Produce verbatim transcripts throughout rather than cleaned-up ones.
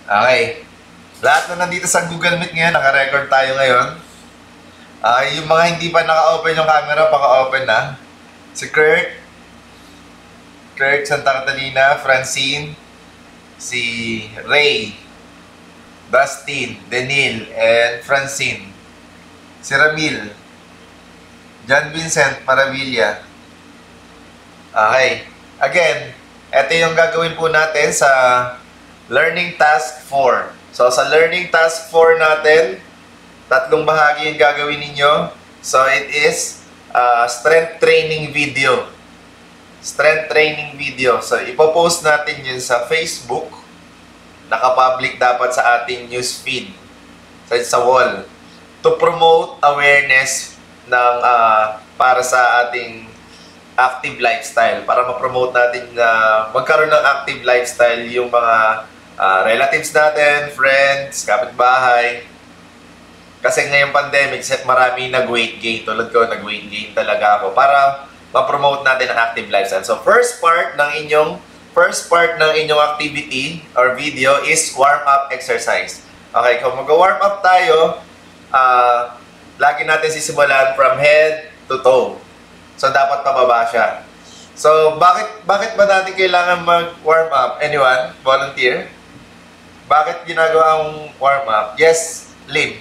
Okay. Lahat na nandito sa Google Meet ngayon, naka-record tayo ngayon. Okay, yung mga hindi pa naka-open yung camera, paka-open na. Si Kurt, Kurt Santa Catalina, Francine, si Ray, Dustin, Denil, and Francine. Si Ramil, John Vincent Maravilla. Okay. Again, ito yung gagawin po natin sa Learning Task four. So, sa Learning Task four natin, tatlong bahagi yung gagawin ninyo. So, it is uh, strength training video. Strength training video. So, ipopost natin yun sa Facebook. Nakapublic dapat sa ating newsfeed. So, sa wall. To promote awareness ng uh, para sa ating active lifestyle. Para ma-promote natin na uh, magkaroon ng active lifestyle yung mga uh, relatives natin, friends, kapitbahay. Kasi ngayong pandemic, marami nag-weight gain. Tulad ko, nag-weight gain talaga ako. Para ma-promote natin ang active lifestyle. So, first part ng inyong first part ng inyong activity or video is warm-up exercise. Okay, kung mag-warm up tayo, uh, lagi natin sisimulan from head to toe. So, dapat pababa siya. So, bakit bakit ba natin kailangan mag-warm up? Anyone? Volunteer? Bakit ginagawa ang warm up? Yes, Lim.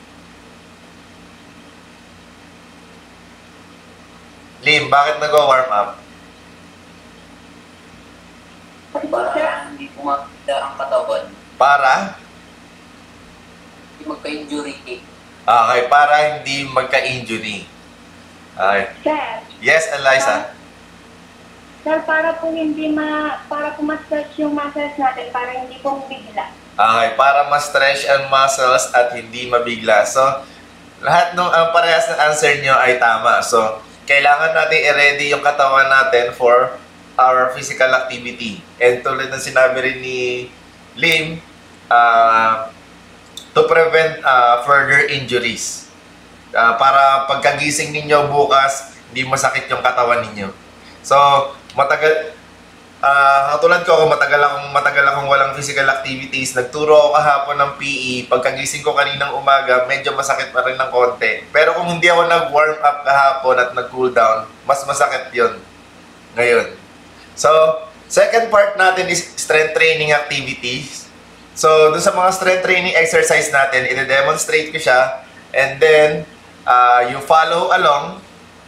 Lim, bakit nag-warm up? Para hindi pumapita ang katawan. Para? Hindi magka-injury. Okay, para hindi magka-injury. Okay. Sir. Yes, Eliza. Sir, para po hindi ma... para po ma-stretch yung muscles natin, para hindi po bigla. Okay, para ma-stretch ang muscles at hindi mabigla. So, lahat ng ang parehas ng answer nyo ay tama. So, kailangan natin i-ready yung katawan natin for our physical activity. And tulad ng sinabi rin ni Lim, uh, to prevent uh, further injuries. Uh, para pagkagising ninyo bukas, hindi masakit yung katawan ninyo. So, matagal, uh, katulad ko, ako matagal akong, matagal akong walang physical activities. Nagturo ako kahapon ng P E. Pagkagising ko kaninang umaga, medyo masakit pa rin ng konti. Pero kung hindi ako nag-warm up kahapon at nag-cool down, mas masakit yun ngayon. So, second part natin is strength training activities. So, dun sa mga strength training exercise natin, i-demonstrate ko siya. And then, uh, you follow along.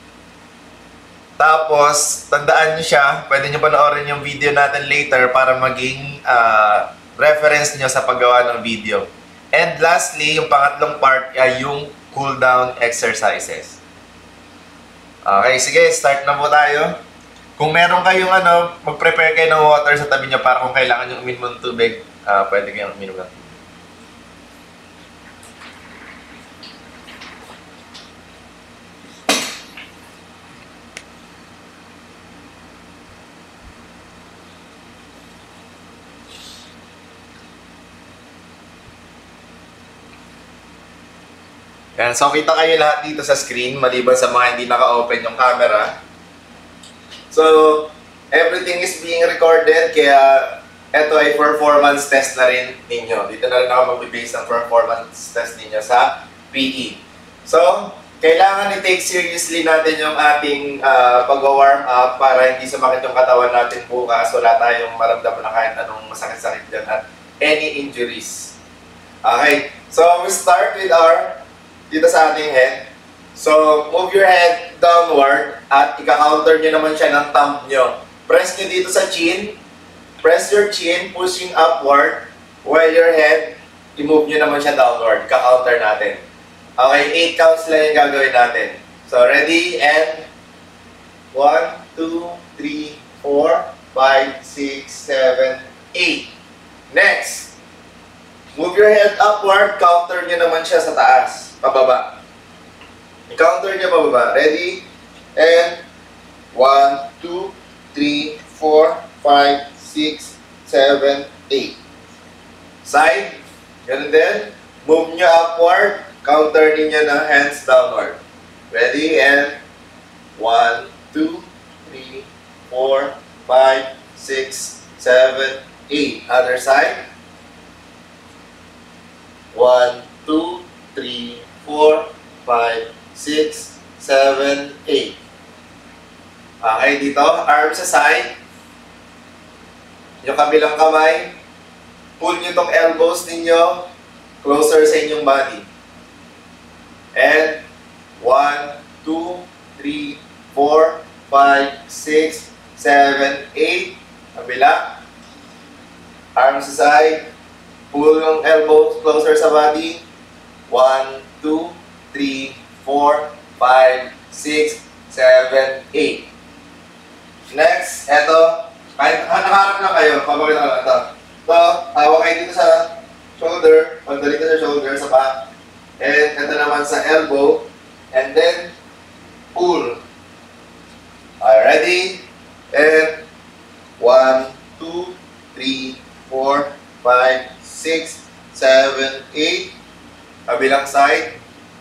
Tapos, tandaan nyo siya. Pwede nyo panoorin yung video natin later para maging uh, reference nyo sa paggawa ng video. And lastly, yung pangatlong part ay yung cool down exercises. Okay, sige, start na po tayo. Kung meron kayong ano, mag-prepare kayo ng water sa tabi nyo para kung kailangan nyo uminom ng tubig, uh, pwede kayong uminom ng tubig. Yan, so kita kayo lahat dito sa screen, maliban sa mga hindi naka-open yung camera. So, everything is being recorded, kaya ito ay performance test na rin ninyo. Dito na rin ako mag-base ng performance test ninyo sa P E. So, kailangan i-take seriously natin yung ating uh, pag-warm up para hindi sumakit yung katawan natin bukas. Wala tayong maramdaman na kahit anong masakit-sakit dyan at any injuries. Okay, so we start with our dito sa ating head. So, move your head downward at ika-counter nyo naman siya ng thumb nyo. Press nyo dito sa chin. Press your chin, pushing upward. While your head, i-move nyo naman siya downward. Ika-counter natin. Okay, eight counts lang yung gagawin natin. So, ready? And one, two, three, four, five, six, seven, eight. Next. Move your head upward. Counter nyo naman siya sa taas. Pababa. I-counter niya pababa. Ready? And one, two, three, four, five, six, seven, eight. Side. Ganun din. Move niya upward. Counter niya na hands downward. Ready? And one, two, three, four, five, six, seven, eight. Other side. one, two, three, four, five, six, seven, eight. Okay, dito, arm sa side. Yung kabilang kamay, pull nyo tong elbows ninyo closer sa inyong body. And one, two, three, four, five, six, seven, eight. Kabila. Arm sa side. Pull yung elbows closer sa body. one, two, three, four, five, six, seven, eight. Next, eto. Kahit nakaharap lang kayo, papakita ko lang ito. Ito, hawak kayo dito sa shoulder. Pagdali ka sa shoulder, sa back. And ito naman sa elbow. And then, pull. Alright, ready? And one, two, three, four, five, six, seven, eight. Kabilang side.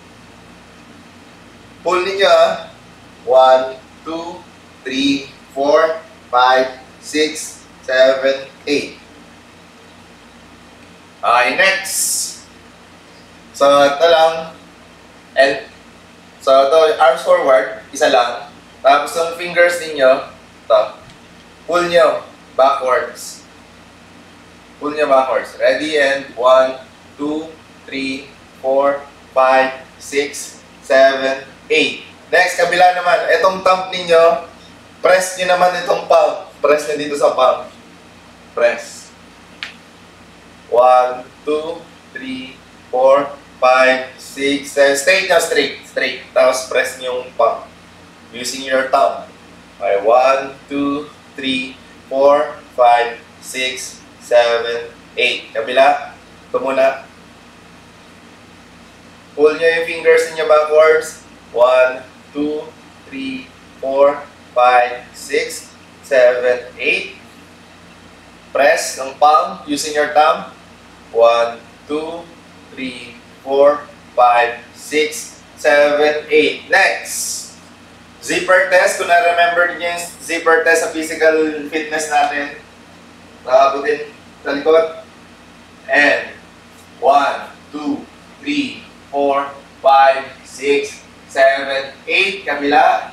Pull ninyo ah. one, two, three, four, five, six, seven, eight. Okay, next. So, ito lang. And, so, ito, arms forward. Isa lang. Tapos, yung fingers ninyo, ito. Pull nyo backwards. Pull nyo backwards. Ready? And one, two, three, four, five, six, seven, eight. Next, kabila naman. Itong thumb ninyo, press nyo naman itong palm. Press nyo dito sa palm. Press. one, two, three, four, five, six, seven. Straight nyo, straight. Straight. Tapos press nyo yung palm. Using your thumb. Okay, one, two, three, four, five, six, seven, eight. Kabila. Ito muna. Pull nyo yung fingers niyo backwards. one, two, three, four, five, six, seven, eight. Press ng palm using your thumb. one, two, three, four, five, six, seven, eight. Next. Zipper test. Kung na-remember niyo yung zipper test sa physical fitness natin. Nakabutin sa likod. And one, two, three, four, five, six, seven, eight. Kabila.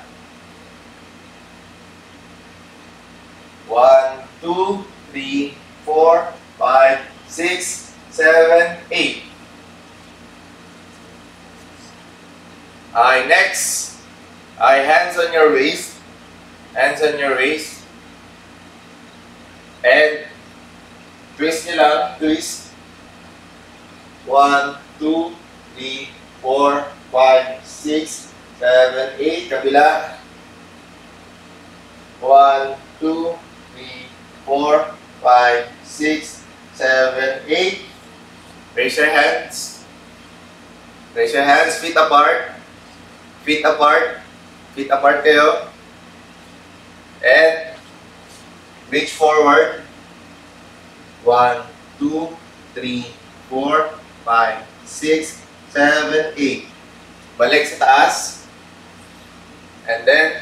one, two, three, four, five, six, seven, eight. Okay, next. Okay, hands on your waist. Hands on your waist. And twist nyo lang. Twist. one, two, three, four, five, six, seven, eight. Kabila. one, two, three, four, five, six, seven, eight. Raise your hands. Raise your hands. Feet apart. Feet apart. Feet apart kayo. And reach forward. one, two, three, four, five, six, seven, eight. Balik sa taas. And then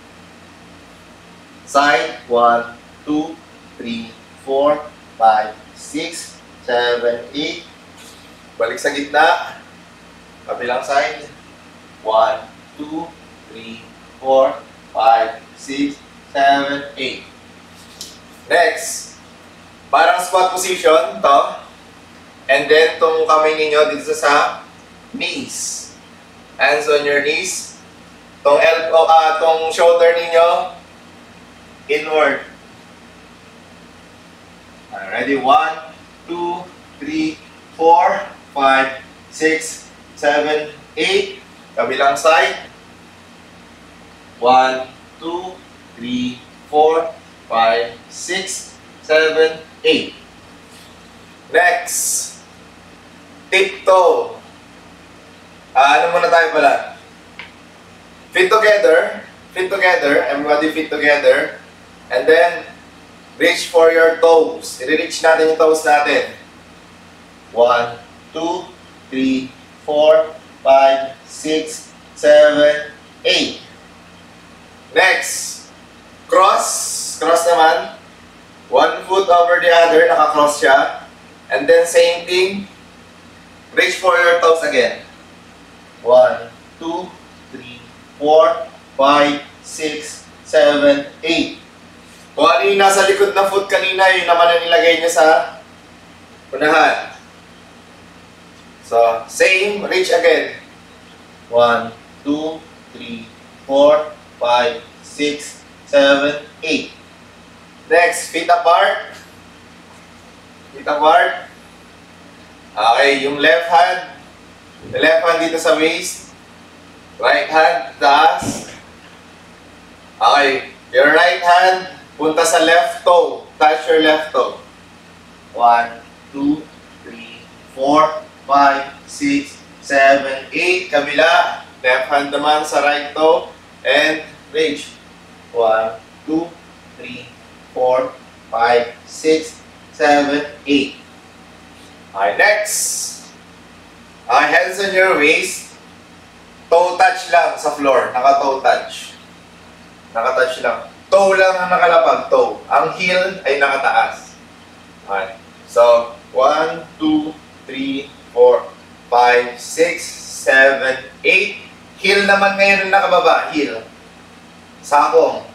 side. one, two, three, four, five, six, seven, eight. Balik sa gitna. Kabilang side. one, two, three, four, five, six, seven, eight. Next. Parang squat position. To. And then, itong kamay ninyo dito sa knees. Hands on your knees. Itong elbow, ah, itong shoulder ninyo inward. Ready? one, two, three, four, five, six, seven, eight. Kabilang side. one, two, three, four, five, six, seven, eight. Next. Tiptoe. Ah, ano muna tayo pala? Feet together. Feet together. Everybody feet together. And then, reach for your toes. I-reach natin yung toes natin. one, two, three, four, five, six, seven, eight. Next. Cross. Cross naman. One foot over the other. Naka-cross siya. And then, same thing. Reach for your toes again. one, two, three, four, five, six, seven, eight. Kung ano yung nasa likod na foot kanina, yun naman ang nilagay niya sa unahan. So, same, reach again. one, two, three, four, five, six, seven, eight. Next, feet apart. Feet apart. Okay, yung left hand. The left hand dito sa waist. Right hand, taas. Okay, your right hand, punta sa left toe. Touch your left toe. one, two, three, four, five, six, seven, eight. Kabila. Left hand naman sa right toe. And reach. one, two, three, four, five, six, seven, eight. Okay, next. Okay, hands on your waist. Toe touch lang sa floor. Naka-toe touch. Naka-touch lang. Toe lang ang nakalapag. Toe. Ang heel ay nakataas. Okay. So, one, two, three, four, five, six, seven, eight. Heel naman ngayon ang nakababa. Heel. Sakong.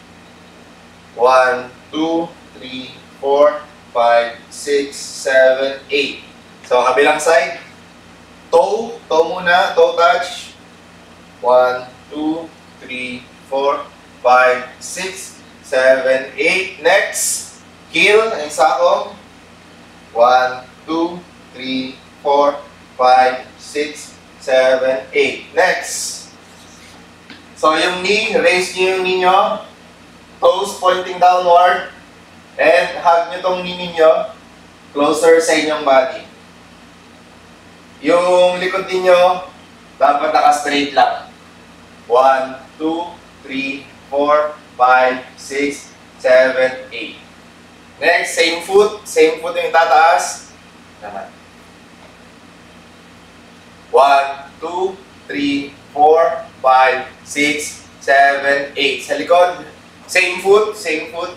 one, two, three, four, five, six, seven, eight. So, kabilang side. Toe. Toe muna. Toe touch. one, two, three, four, five, six, seven, eight. Next. Heel. Ang sakong. one, two, three, four, five, six, seven, eight. Next. So, yung knee. Raise nyo yung knee nyo. Toes pointing downward. And hug nyo tong knee ninyo closer sa inyong body. Yung likod ninyo, dapat naka-straight lang. one, two, three, four, five, six, seven, eight. Next, same foot. Same foot yung tataas. Naman. one, two, three, four, five, six, seven, eight. Sa likod, same foot. Same foot.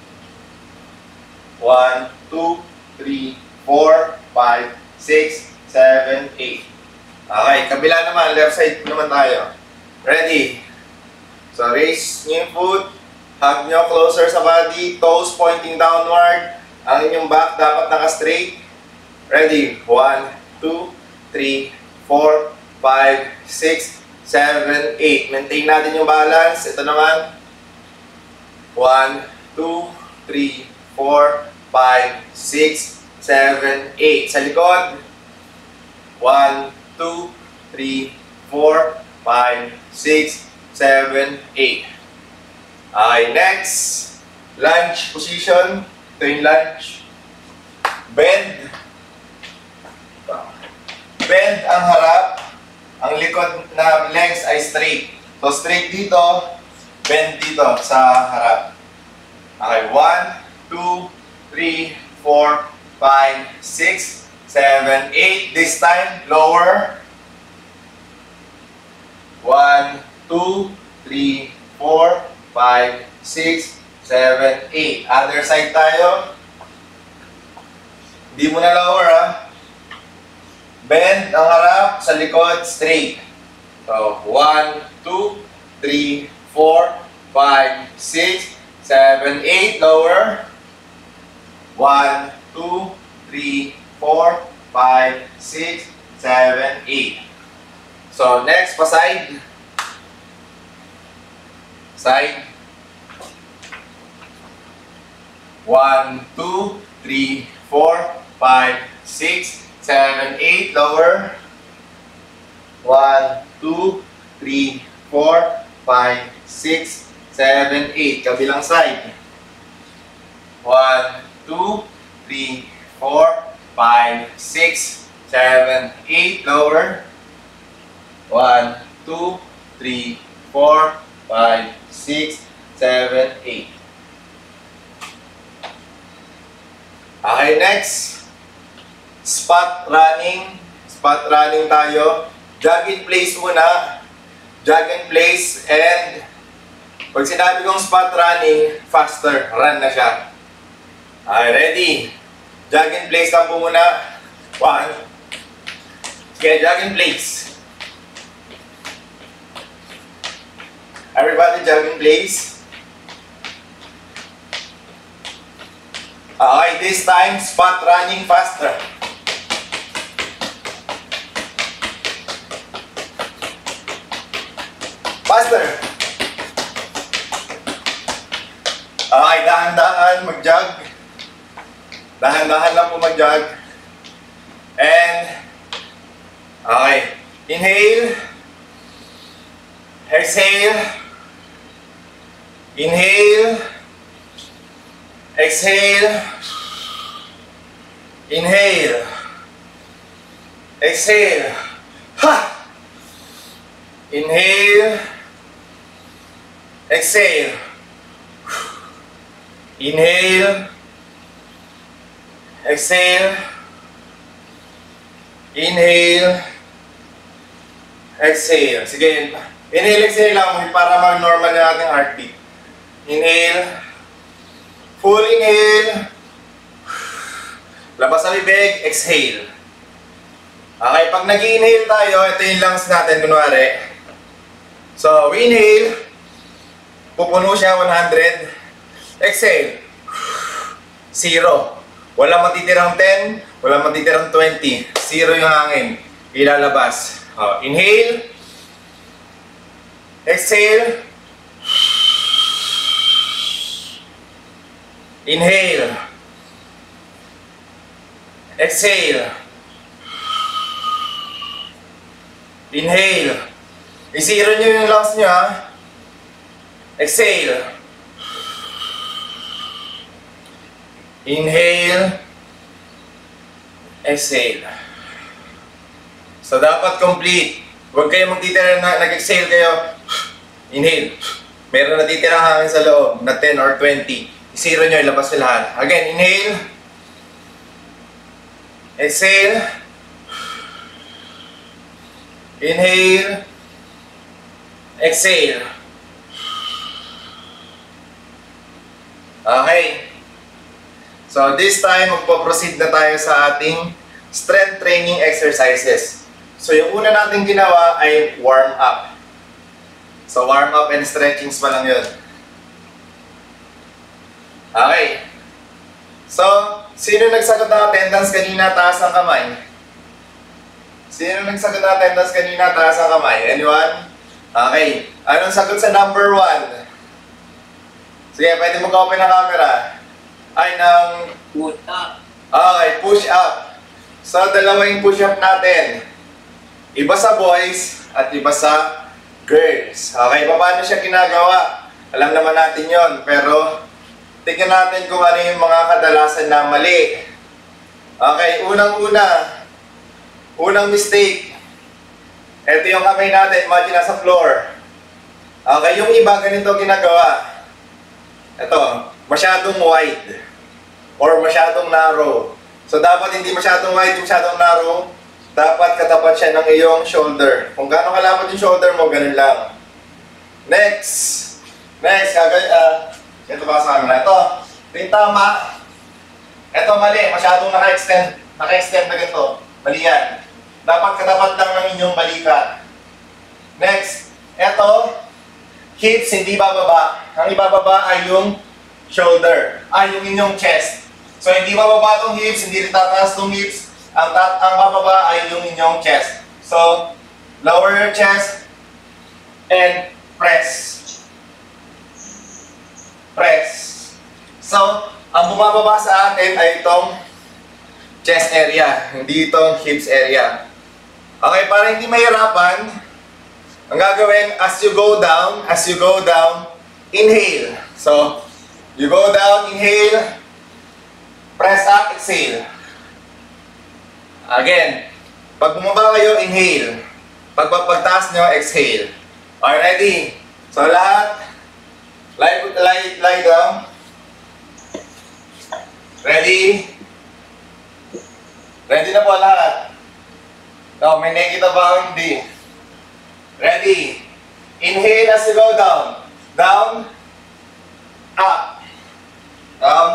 one, two, three, four, five, six, seven, eight. Okay, kabila naman. Left side naman tayo. Ready? So, raise nyo yung foot. Hug nyo closer sa body. Toes pointing downward. Ang inyong back dapat naka-straight. Ready? one, two, three, four, five, six, seven, eight. Maintain natin yung balance. Ito naman. one, two, three, four, five, six, seven, eight. Sa likod. one, two, three, four, five, six, seven, eight. Okay, next. Lunge position. Ito yung lunge. Bend. Bend ang harap. Ang likod na legs ay straight. So, straight dito. Bend dito sa harap. Okay, one, two, three, four, five, six, seven, eight. This time, lower. one, two, three, four, five, six, seven, eight. Other side tayo. Hindi mo na lower, ha? Bend ang harap, sa likod, straight. So, one, two, three, four, five, six, seven, eight. Lower. one, two, three, four, five, six, seven, eight. So, next, pa side. Side. one, two, three, four, five, six, seven, eight. Lower. one, two, three, four, five, six, seven, eight. Kabilang side. one, two, three, four, five, six, seven, eight. Lower. one, two, three, four, five, six, seven, eight. Okay, next. Spot running. Spot running tayo. Jog in place muna. Jog in place and pag sinabi kong spot running, faster. Run na siya. Okay, ready? Jog in place lang po muna. One, Okay, jog in place. Everybody jog in place. Okay, this time, spot running faster. Faster. Okay, dahan-dahan mag-jog. Dahan-dahan lang po mag-jog. And, okay. Inhale. Exhale. Inhale. Exhale. Inhale. Exhale. Ha! Inhale. Exhale. Inhale. Exhale. Inhale. Exhale. Sige. Inhale, exhale lang para mag-normal na ating heartbeat. Inhale. Full inhale. Labas sa bibig. Exhale. Okay, pag nag-inhale tayo, ito yung lungs natin, kunwari. So, we inhale. Pupuno siya, one hundred. Exhale. Zero. Walang matitirang ten, walang matitirang twenty. Zero yung hangin. Ilalabas. Oh, inhale. Exhale. Inhale. Exhale. Inhale. I-zero nyo yung lungs nyo, ha? Exhale. Inhale. Exhale. So, dapat complete. Huwag kayo magtitira na nag-exhale kayo. Inhale. Meron natitirang hangin sa loob na ten or twenty. I-zero nyo, ilabas nyo lahat. Again, inhale. Exhale. Inhale. Exhale. Okay. So, this time, magpo-proceed na tayo sa ating strength training exercises. So, yung una natin ginawa ay warm up. So, warm up and stretchings pa lang yun. Okay. So, sino nagsagot ng attendance kanina? Taas ang kamay. Sino nagsagot ng attendance kanina? Taas ang kamay. Anyone? Okay. Anong sagot sa number one? Sige, pwede mo ka-open ang camera. Ay, ng... Push up. Okay, push up. So, dalawa yung push up natin. Iba sa boys at iba sa girls. Okay, paano siya ginagawa? Alam naman natin yon, pero tingnan natin kung ano yung mga kadalasan na mali. Okay, unang-una. Unang mistake. Ito yung kamay natin, imagine nasa floor. Okay, yung iba ganito ginagawa. Ito, masyadong wide or masyadong narrow. So, dapat hindi masyadong wide, masyadong narrow. Dapat katapat siya ng iyong shoulder. Kung gaano kalapad yung shoulder mo, ganun lang. Next. Next, kagay, ah, ito ba sa amin? Ito, ito yung tama. Ito mali, masyadong naka-extend. Naka-extend na ganito. Mali yan. Dapat katapat lang ng inyong balikat. Next, ito, hips hindi bababa. Ang ibababa ay yung shoulder, ay yung inyong chest. So, hindi bababa itong hips, hindi rin tataas itong hips. Ang, tat ang bababa ay yung inyong chest. So, lower your chest and press. Press. So, ang bumababa sa atin ay itong chest area, hindi itong hips area. Okay, para hindi mahirapan, ang gagawin, as you go down, as you go down, inhale. So, you go down, inhale, press up, exhale. Again, pag bumaba kayo, inhale. Pag pagtaas nyo, exhale. Okay, ready? So, lahat, lie, lie, lie down. Ready? Ready na po lahat. No, may nakita ba o hindi? Ready? Inhale as you go down. Down. Up. Down.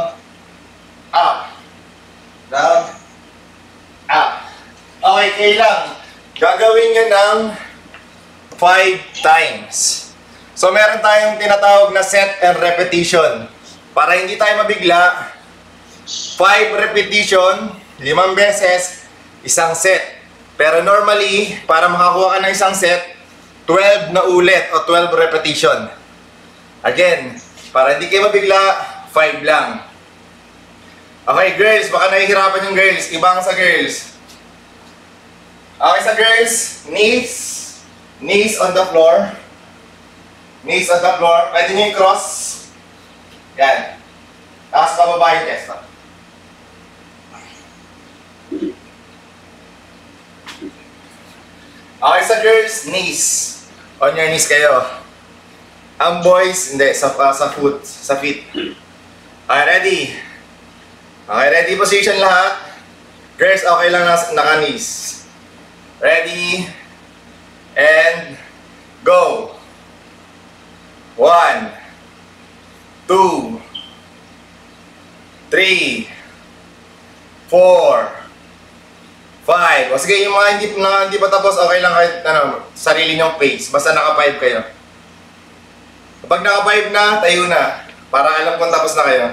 Up. Down. Up. Okay, kayo lang. gagawin nyo ng five times. So meron tayong tinatawag na set and repetition. Para hindi tayo mabigla, five repetition, limang beses, isang set. Pero normally, para makakuha ka ng isang set, twelve na ulit o twelve repetition. Again, para hindi kayo mabigla, five lang. Okay, girls, baka nahihirapan yung girls. Ibang sa girls. Okay, sa girls, knees, knees on the floor. Knees on the floor. Pwede nyo i-cross. Yan. Tapos pababa yung chest. Okay, sa girls, knees. On your knees kayo. Ang boys, hindi, sa, uh, sa foot, sa feet. Okay, ready? Okay, ready position lahat. Girls, okay lang na naka-knees. Ready? And go. One. Two. Three. Four. Five. O sige, yung mga hindi, na, hindi pa tapos, okay lang kahit ano, sarili nyong pace. Basta naka-five kayo. Kapag naka-five na, tayo na. Para alam kung tapos na kayo.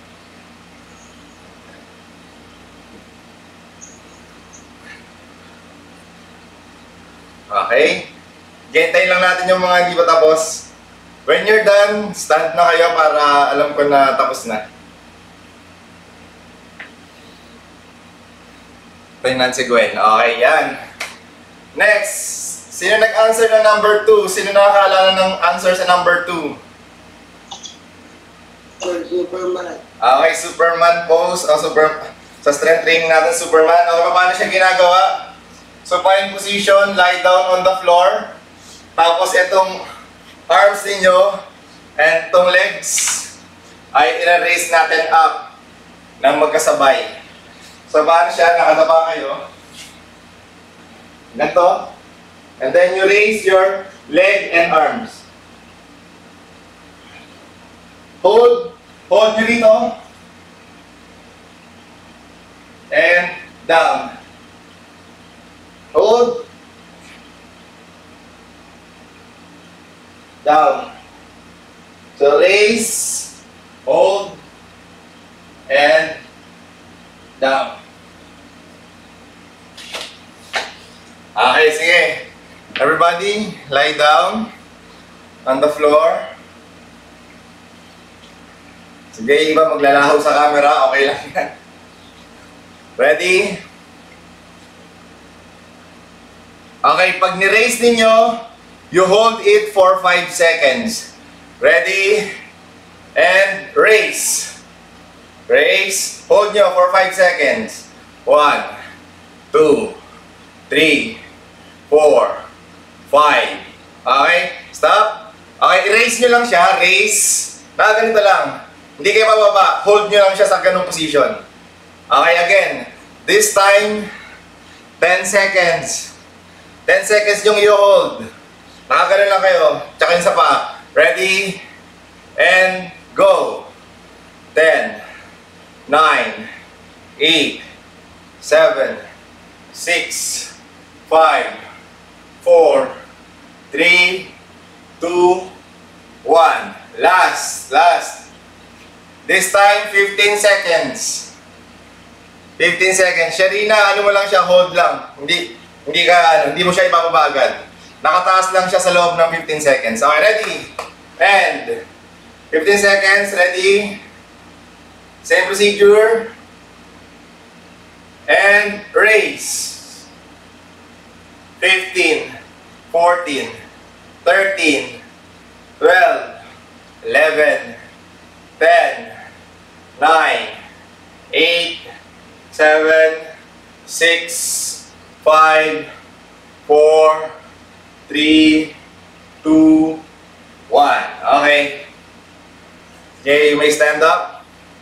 Okay? Hintayin lang natin yung mga hindi pa tapos. When you're done, stand na kayo para alam ko na tapos na. Tingnan si Gwen. Okay, yan. Next. Sino nag-answer na number two? Sino nakakaalala ng answer sa number two? Superman. Okay, Superman pose. O, super, sa strength training natin, Superman. O, paano siya ginagawa? Supine position, lie down on the floor. Tapos itong arms ninyo and itong legs ay i-raise natin up ng magkasabay. So, paano siya? Nakadapa kayo. Ganito. And then you raise your leg and arms. Hold. Hold nyo dito. And down. Hold. Down. So raise. Hold. And down. Okay, sige. Everybody, lie down on the floor. Sige, iba maglalaho sa camera. Okay lang yan. Ready? Okay, pag ni-raise ninyo, you hold it for five seconds. Ready? And raise. Raise. Hold nyo for five seconds. one, two, three, four, five. Okay? Stop. Okay, erase nyo lang siya. Raise. Na, ganito lang. Hindi kayo bababa. Hold nyo lang siya sa ganung position. Okay, again. This time, ten seconds. ten seconds yung i-hold. Nakaganon lang kayo. Tsaka yung sa pa. Ready? And go. ten, nine, eight, seven, six, five, four, three, two, one. Last, last. This time, fifteen seconds. fifteen seconds. Sharina, ano mo lang siya, hold lang. Hindi, hindi ka, ano, hindi mo siya ipapabagal. Nakataas lang siya sa loob ng fifteen seconds. Okay, ready? And, fifteen seconds, ready? Same procedure. And, raise. fifteen, fourteen, thirteen, twelve, eleven, ten, nine, eight, seven, six, five, four, three, two, one. Okay. Okay, you may stand up.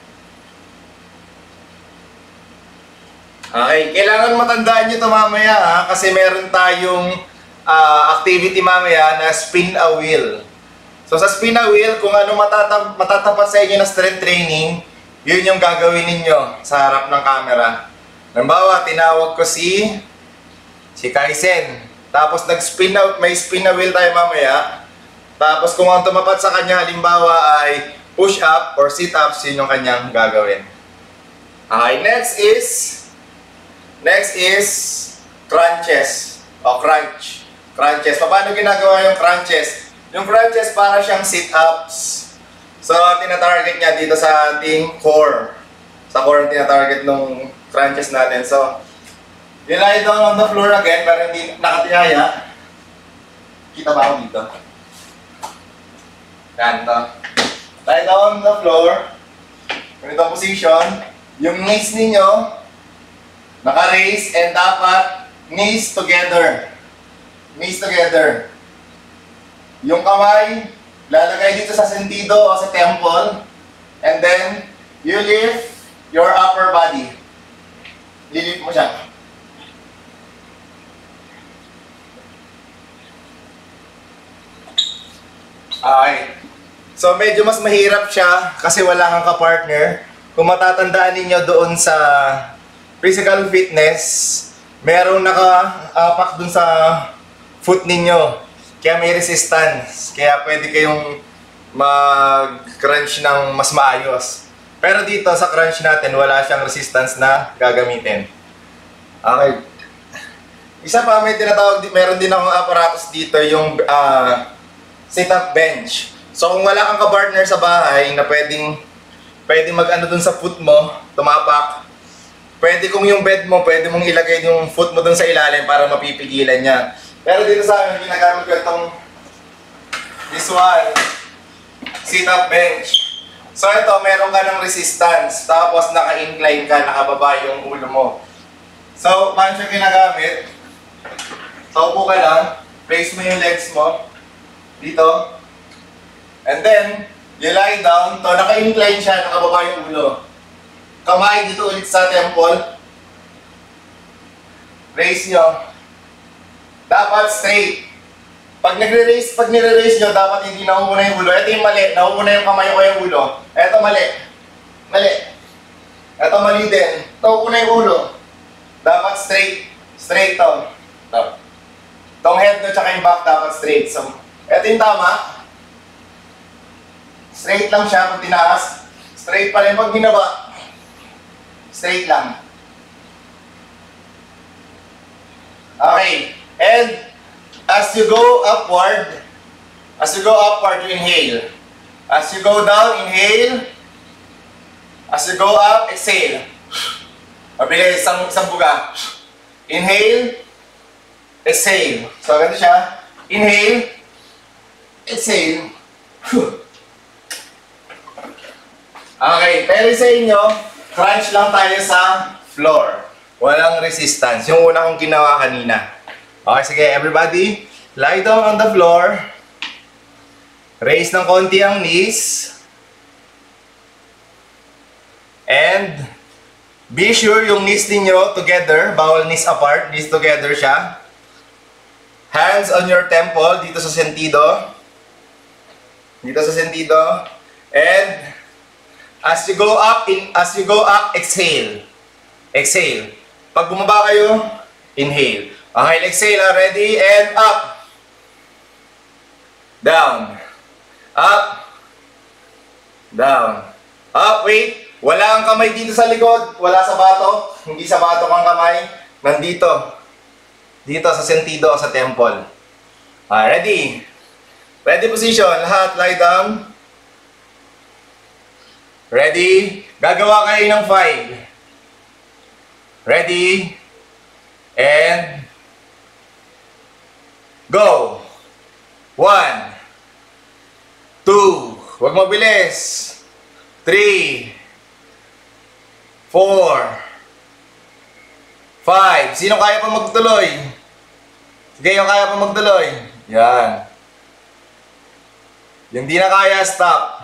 Okay, kailangan matandaan nyo ito mamaya ha, kasi meron tayong uh, activity mamaya na spin a wheel. So sa spin a wheel, kung ano matata matatapat sa inyo na strength training, yun yung gagawin ninyo sa harap ng camera. Halimbawa, tinawag ko si Si Kaisen. Tapos nag-spin out, may spin na wheel tayo mamaya. Tapos kung ang tumapat sa kanya, halimbawa ay push up or sit up, yun yung kanyang gagawin. Okay, next is, next is crunches o crunch. Crunches. Paano ginagawa yung crunches? Yung crunches para siyang sit-ups. So, tina-target niya dito sa ating core. Sa core ang tina-target nung crunches natin. So, you lie down on the floor again, pero hindi nakatihaya. Kita ba ako dito? Yan, ito. Lie down on the floor. Ganitong position. Yung knees ninyo, naka-raise and dapat knees together. Knees together. Yung kamay, lalagay dito sa sentido o sa temple. And then, you lift your upper body. Lilift mo siya. Okay. So medyo mas mahirap siya kasi wala kang ka-partner. Kung matatandaan ninyo doon sa physical fitness, merong naka-apak dun sa foot ninyo. Kaya may resistance. Kaya pwede kayong mag-crunch ng mas maayos. Pero dito sa crunch natin, wala siyang resistance na gagamitin. Okay. Isa pa, may tinatawag, meron din akong apparatus dito, yung uh, sit-up bench. So kung wala kang ka-partner sa bahay na pwedeng pwedeng mag-ano dun sa foot mo, tumapak, pwede kung yung bed mo, pwede mong ilagay yung foot mo dun sa ilalim para mapipigilan niya. Pero dito sa amin, ginagamit ko itong this one, sit-up bench. So ito, meron ka ng resistance, tapos naka-incline ka, nakababa yung ulo mo. So, paano siya ginagamit? So, upo ka lang, place mo yung legs mo dito. And then, you lie down. To, naka-incline siya, nakababa yung ulo. Kamay dito ulit sa temple. Raise nyo. Dapat straight. Pag nagre-raise, pag nire-raise nyo, dapat hindi nauuna yung ulo. Ito yung mali. Nauuna yung kamay o yung ulo. Ito mali. Mali. Ito mali din. Nauuna yung ulo. Dapat straight. Straight to. Ito. Itong head nyo tsaka yung back dapat straight. So, ito yung tama. Straight lang siya pag tinaas. Straight pa rin pag binaba. Straight lang. Okay. And as you go upward, as you go upward, you inhale. As you go down, inhale. As you go up, exhale. Mabilis, isang, isang buga. Inhale. Exhale. So, ganito siya. Inhale. Exhale. Okay, pero sa inyo, crunch lang tayo sa floor. Walang resistance. Yung una kong ginawa kanina. Okay, sige, everybody. Lie down on the floor. Raise ng konti ang knees. And be sure yung knees ninyo together. Bawal knees apart. Knees together siya. Hands on your temple. Dito sa sentido. Dito sa sentido. And as you go up, in, as you go up, exhale. Exhale. Pag bumaba kayo, inhale. Okay, exhale. Ready? And up. Down. Up. Down. Up. Wait. Wala ang kamay dito sa likod. Wala sa batok. Hindi sa batok ang kamay. Nandito. Dito sa sentido o sa temple. Okay, ready? Ready position. Lahat. Lie down. Ready? Gagawa kayo ng five. Ready? And go. One. Two. Huwag mabilis. Three. Four. Five. Sino kaya pa magtuloy? Sige, yung kaya pa magtuloy. Yan. Yung di na kaya, stop.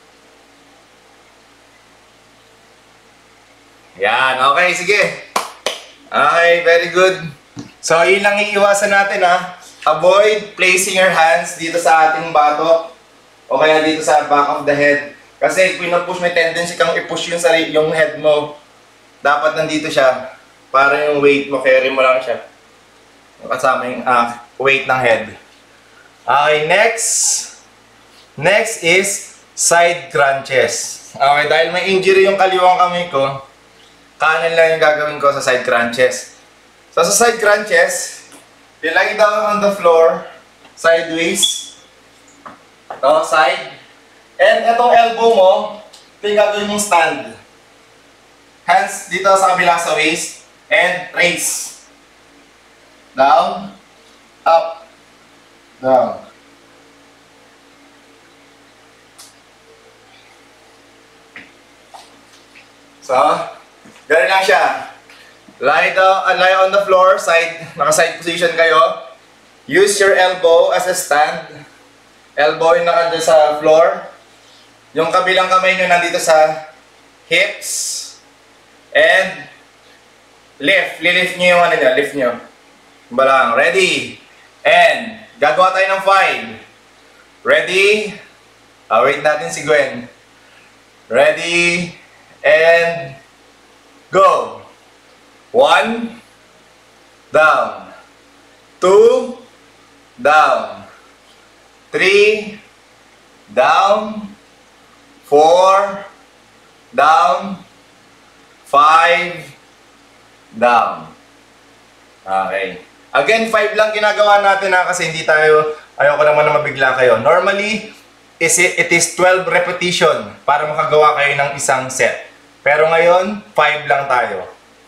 Yan, okay, sige. Okay, very good. So, yun lang iiwasan natin ha. Avoid placing your hands dito sa ating batok o kaya dito sa back of the head. Kasi pinupush, may tendency kang i-push yung, sarili, yung head mo. Dapat nandito siya. Para yung weight mo, carry mo lang siya. Kasama yung ah, weight ng head. Okay, next. Next is side crunches. Okay, dahil may injury yung kaliwang kamay ko, kanan lang yung gagawin ko sa side crunches. So sa side crunches, you lie down on the floor, sideways. To, side. And itong elbow mo, ito yung gagawin mong stand. Hands dito sa kabila sa waist. And raise. Down. Up. Down. So, ganun lang siya. Lie, down, uh, lie on the floor, side, naka-side position kayo. Use your elbow as a stand. Elbow yung naka sa floor. Yung kabilang kamay nyo nandito sa hips. And lift. Lilift nyo yung ano nyo. Lift nyo. Balang. Ready. And gagawa tayo ng five. Ready. Ah, wait natin si Gwen. Ready. And go. One. Down. Two. Down. Three. Down. Four. Down. Five. Down. Okay. Again, five lang ginagawa natin ha, kasi hindi tayo, ayoko naman na mabigla kayo. Normally, is it, it is twelve repetition para makagawa kayo ng isang set. Pero ngayon, five lang tayo.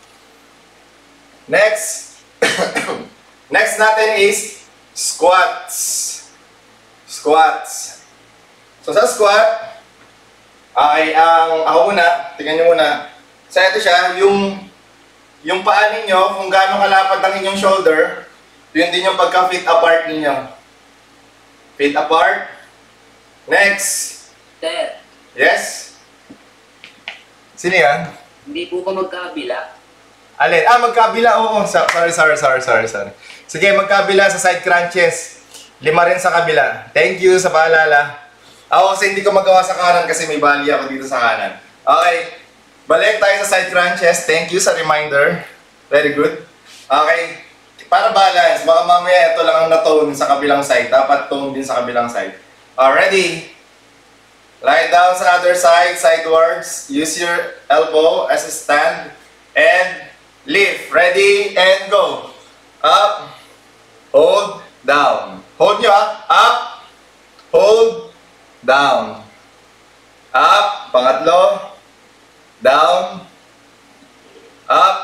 Next. Next natin is squats. Squats. So sa squat, ay ang ako muna, tingnan nyo muna. So ito siya, yung yung paa ninyo, kung gaano kalapad ang inyong shoulder, yun din yung pagka-feet apart ninyo. Feet apart. Next. Sir, Yes? Sino yan? hindi po ba magkabila? Alin? Ah, magkabila. Oo. So- Sorry, sorry, sorry, sorry, sorry. Sige, magkabila sa side crunches. Lima rin sa kabila. Thank you sa paalala. Ako kasi hindi ko magawa sa kanan kasi may bali ako dito sa kanan. Okay. Balik tayo sa side crunches. Thank you sa reminder. Very good. Okay. Para balance. Baka mamaya ito lang ang na-tone sa kabilang side. Dapat tone din sa kabilang side. Already. Lie down sa other side, sidewards. Use your elbow as a stand. And lift. Ready? And go. Up. Hold. Down. Hold nyo ah. Up. Hold. Down. Up. Pangatlo. Down. Up.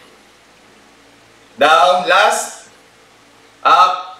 Down. Last. Up.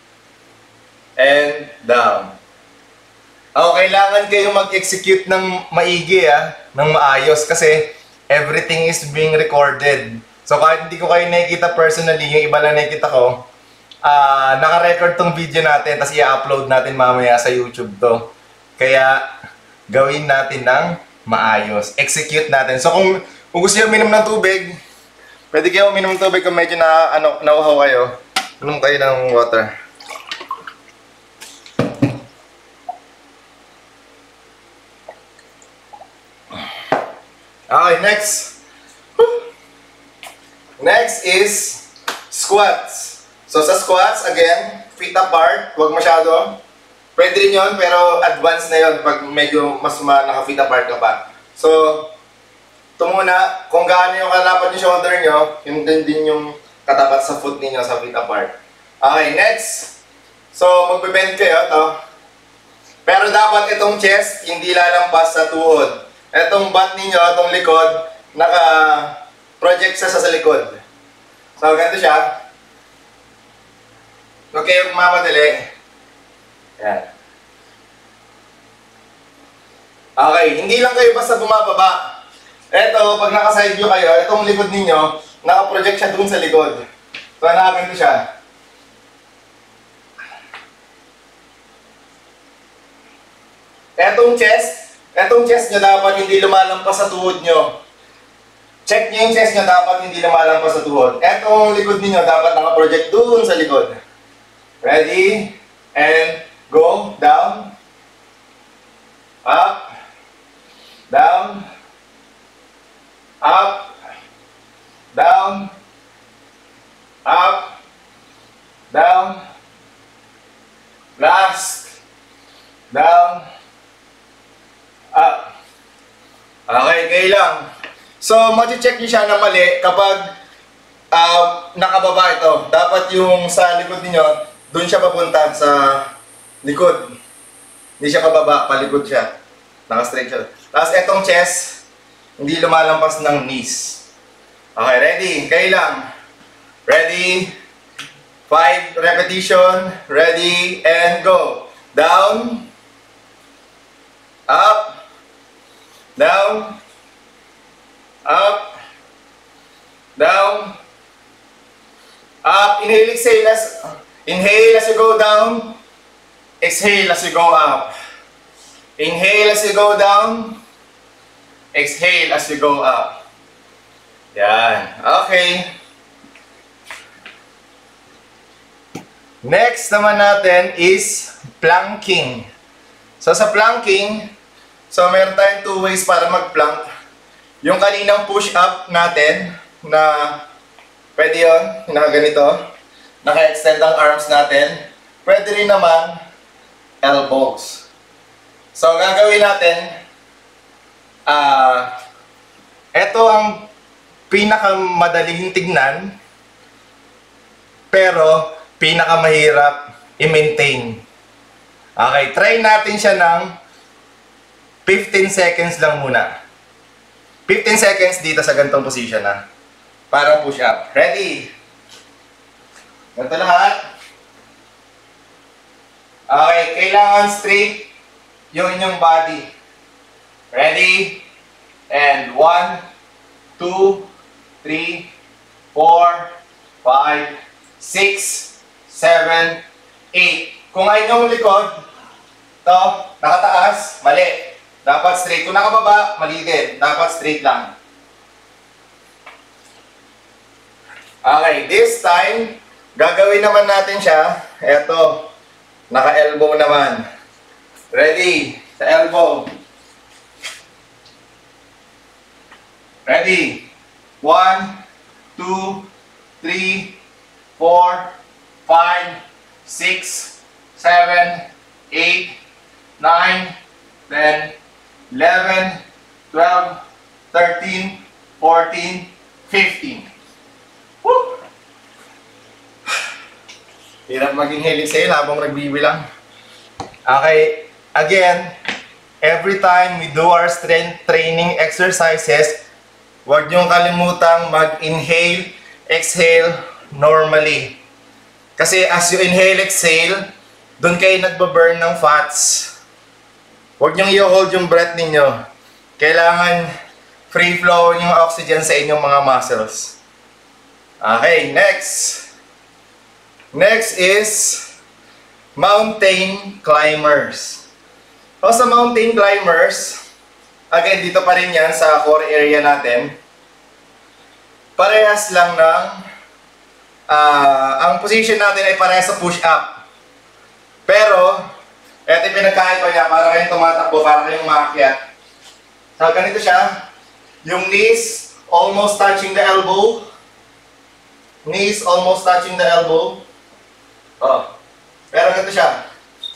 And down. Oh, kailangan kayo mag-execute ng maigi ah, ng maayos kasi everything is being recorded. So kahit hindi ko kayo nakikita personally, yung iba lang nakikita ko, ah, naka-record tong video natin, tapos i-upload natin mamaya sa YouTube to. Kaya gawin natin ng maayos. Execute natin. So kung, kung gusto niyo uminom ng tubig, pwede kayo uminom ng tubig kung medyo na, ano, nauhaw kayo. Uminom kayo ng water. Okay, next. Next is squats. So sa squats, again, feet apart, huwag masyado. Pwede rin yun, pero advanced na yun pag medyo mas ma naka-feet apart ka pa. So, ito muna, kung gaano yung kalapad yung shoulder nyo, yun din din yung katapat sa foot ninyo sa feet apart. Okay, next. So, magbe-bend kayo, to. Pero dapat itong chest, hindi lalampas sa tuhod. Itong butt ninyo, itong likod, naka-project siya sa likod. So, ganito siya. Okay, yung mamadali. Yan. Okay, hindi lang kayo basta bumababa. Ito, pag naka-side view kayo, itong likod ninyo, naka-project siya dun sa likod. So, hanapin ko siya. Etong chest, etong chest nyo dapat hindi lumalampas sa tuhod nyo. Check nyo yung chest nyo dapat hindi lumalampas sa tuhod. Etong likod ninyo dapat naka-project dun sa likod. Ready? And go. Down. Up. Down. Up. Down. Up. Okay lang. So, mag-check nyo siya na mali kapag uh, nakababa ito. Dapat yung sa likod niyo, doon siya papunta sa likod. Hindi siya pababa, palikod siya. Naka-straight siya. Tapos itong chest, hindi lumalampas ng knees. Okay, ready? Kayo lang. Ready? Five repetition. Ready? And go. Down. Up. Down. Up. Down. Up. Inhale, exhale as, inhale as you go down. Exhale as you go up. Inhale as you go down. Exhale as you go up. Yan. Okay. Next naman natin is planking. So sa planking, so meron tayong two ways para mag-plank. Yung kaninang push-up natin na pwede yun, nakaganito. Naka-extend ang arms natin. Pwede rin naman elbows. So gagawin natin, ah, uh, ito ang pinakamadaling tignan, pero pinakamahirap i-maintain. Okay, try natin siya ng fifteen seconds lang muna. fifteen seconds dito sa ganitong position na. Parang push up. Ready? Ganito lahat. Okay, kailangan straight yung inyong body. Ready? And one, two, three, four, five, six, seven, eight. Kung ay inyong likod, to, nakataas, mali. Dapat straight. Kung nakababa, mali din. Dapat straight lang. Okay, this time, gagawin naman natin siya. Eto, naka-elbow naman. Ready? Sa elbow. Ready? One, two, three, four, five, six, seven, eight, nine, ten, eleven, twelve, thirteen, fourteen, fifteen. Woo! Hirap maging helix sa'yo habang nagbibilang. Okay, again, every time we do our strength training exercises, huwag niyong kalimutang mag-inhale, exhale normally. Kasi as you inhale, exhale, doon kayo nagbaburn ng fats. Huwag niyong i-hold yung breath ninyo. Kailangan free flow yung oxygen sa inyong mga muscles. Okay, next. Next is mountain climbers. O sa mountain climbers, again, dito pa rin yan sa core area natin. Parehas lang ng Uh, ang position natin ay parehas sa push-up. Pero, eto yung pinagkaiba niya, para kayong tumatakbo, para kayong maakyat. So, ganito siya. Yung knees, almost touching the elbow. Knees, almost touching the elbow. Oh. Pero ganito siya.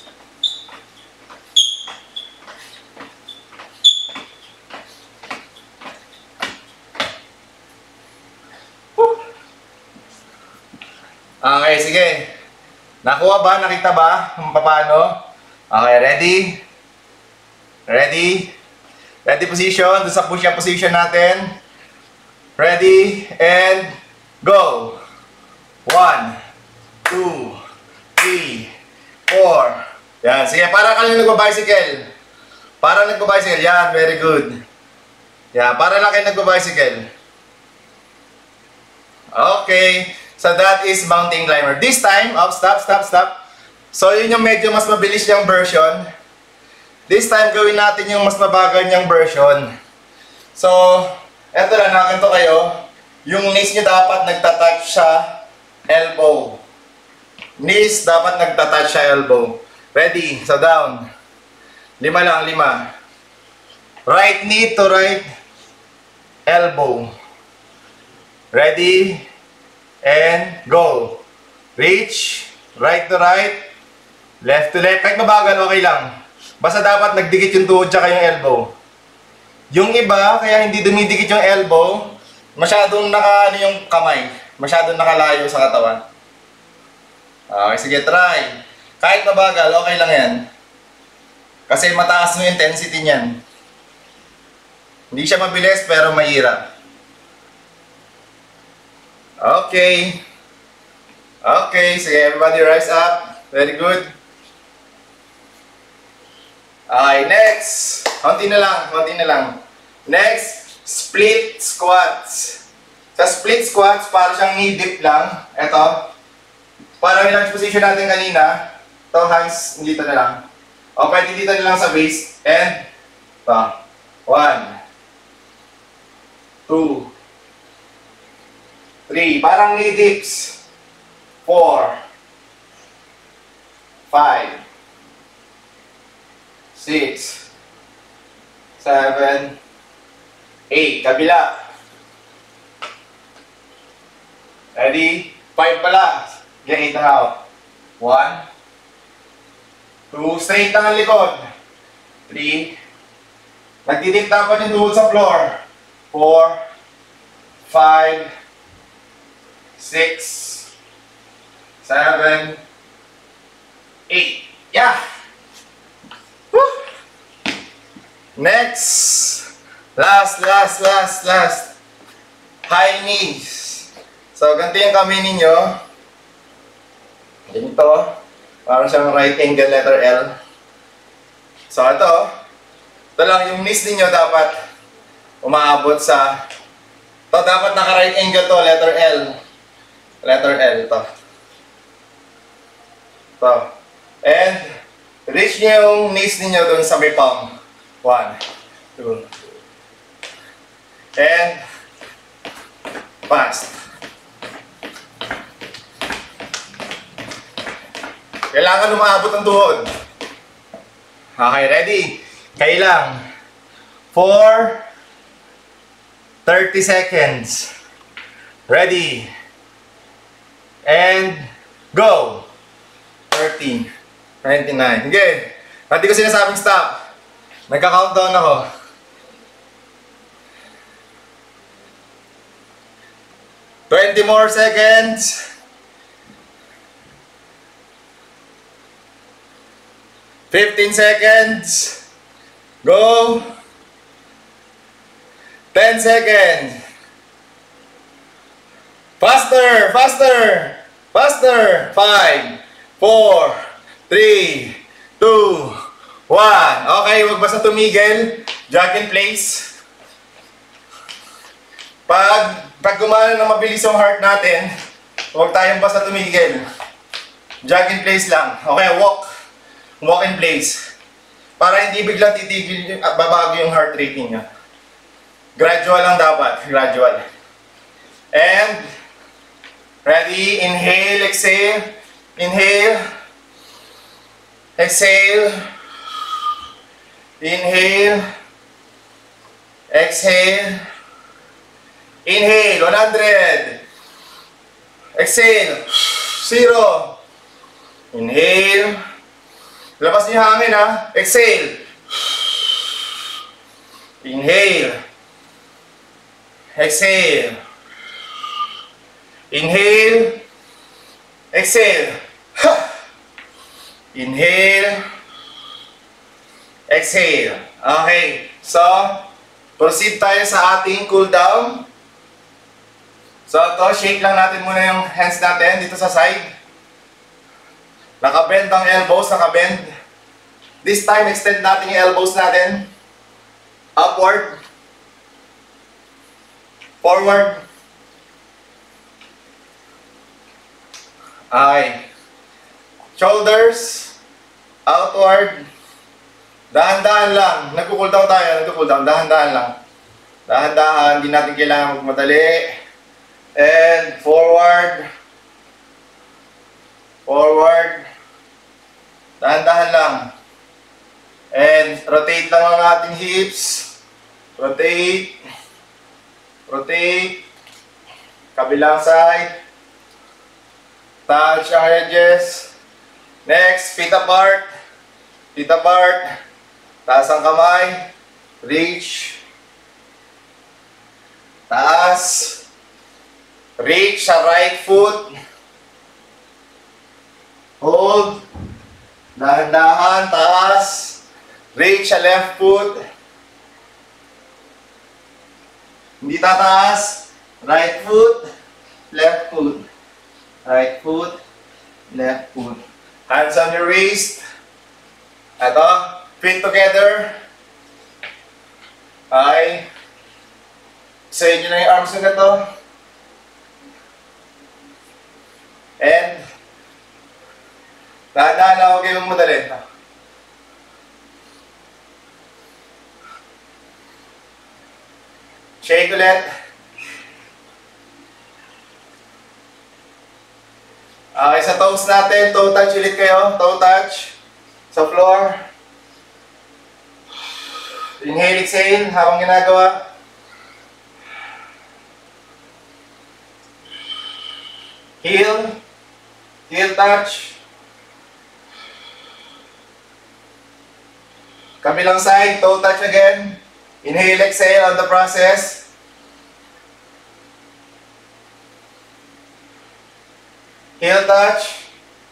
Okay, sige. Nakuha ba? Nakita ba? Kung paano? Okay, ready? Ready? Ready position. Doon sa push-up position natin. Ready? And go! One, two, three, four. Yan. Sige, para ka lang nagbabicycle. Para nagbabicycle. Yan, very good. Yan, para lang kayo nagbabicycle. Okay. So that is mountain climber. This time, oh, stop, stop, stop. So yun yung medyo mas mabilis niyang version. This time, gawin natin yung mas mabagal niyang version. So, eto lang, nakanto kayo. Yung knees niyo dapat nagtatouch sa elbow. Knees dapat nagtatouch sa elbow. Ready? So down. Lima lang, lima. Right knee to right elbow. Ready? And go. Reach. Right to right. Left to left. Kahit mabagal, okay lang. Basta dapat nagdikit yung tuhod tsaka yung elbow. Yung iba, kaya hindi dumidikit yung elbow, masyadong naka, ano yung kamay, masyadong nakalayo sa katawan. Okay, sige, try. Kahit mabagal, okay lang yan. Kasi mataas yung intensity niyan. Hindi siya mabilis, pero mahirap. Okay. Okay, sige, everybody rise up. Very good. Okay, next. Konti na lang, konti na lang. Next, split squats. Sa split squats, para siyang knee dip lang. Ito. Para yung lunge position natin kanina. Ito, hands dito na lang. O, pwede dito na lang sa base. And, ito. One. Two. Three. Parang knee dips. Four. Five. Six. Seven. Eight. Kabila. Ready? Five pala. Yan, eight na ako. One. Two. Straight lang ang likod. Three. Nagdidip dapat yung tuhod sa floor. Four. Five. Six. Seven. Eight. Yeah! Woo! Next. Last, last, last, last. High knees. So, ganito yung kami ninyo. Ganito. Parang siyang right angle letter L. So, ito. Ito lang, yung knees ninyo dapat umaabot sa... Ito, dapat naka-right angle to, letter L. Letter L, ito. Ito. And, reach nyo yung knees ninyo dun sa may palm. One, two. And, fast. Kailangan umaabot ang tuhod. Okay, ready? Kailang. For thirty seconds. Ready. And go. thirty. twenty-nine. Okay. Pati ko sinasabing stop. Nagka-countdown ako. twenty more seconds. fifteen seconds. Go. ten seconds. Faster, faster, faster. five, four, three, two, one. Okay, huwag basta tumigil. Jog in place. Pag, pag gumana ng mabilis yung heart natin, huwag tayong basta tumigil. Jog in place lang. Okay, walk. Walk in place. Para hindi biglang titigil at babago yung heart rate niya. Gradual lang dapat. Gradual. And, ready? Inhale, exhale. Inhale. Exhale. Inhale. Exhale. Inhale. one hundred. Exhale. Zero. Inhale. Labas niyo hangin ha. Exhale. Inhale. Exhale. Inhale. Exhale. Inhale. Exhale. Okay. So, proceed tayo sa ating cool down. So, ito, shake lang natin muna yung hands natin dito sa side. Nakabend ang elbows, nakabend. This time, extend natin yung elbows natin. Upward. Forward. Okay. Shoulders. Outward. Dahan-dahan lang. Nagko-cool down tayo, nagko-cool down. Dahan-dahan lang. Dahan-dahan, hindi natin kailangan magmadali. And forward. Forward. Dahan-dahan lang. And rotate lang ang ating hips. Rotate. Rotate. Kabilang side. Touch ang edges. Next, feet apart. Feet apart. Taas ang kamay. Reach. Taas. Reach sa right foot. Hold. Dahan-dahan, taas. Reach sa left foot. Hindi tataas. Right foot, left foot. Right foot, left foot. Hands on your waist. Ito, feet together. Okay. Isayin nyo na yung arms na ito. And, dahan-dahan na huwag kayong madali. Shake ulit. Okay, sa toes natin, toe touch ulit kayo. Toe touch sa floor. Inhale, exhale habang ginagawa. Heel. Heel touch. Kabilang side, toe touch again. Inhale, exhale on the process. Heel touch.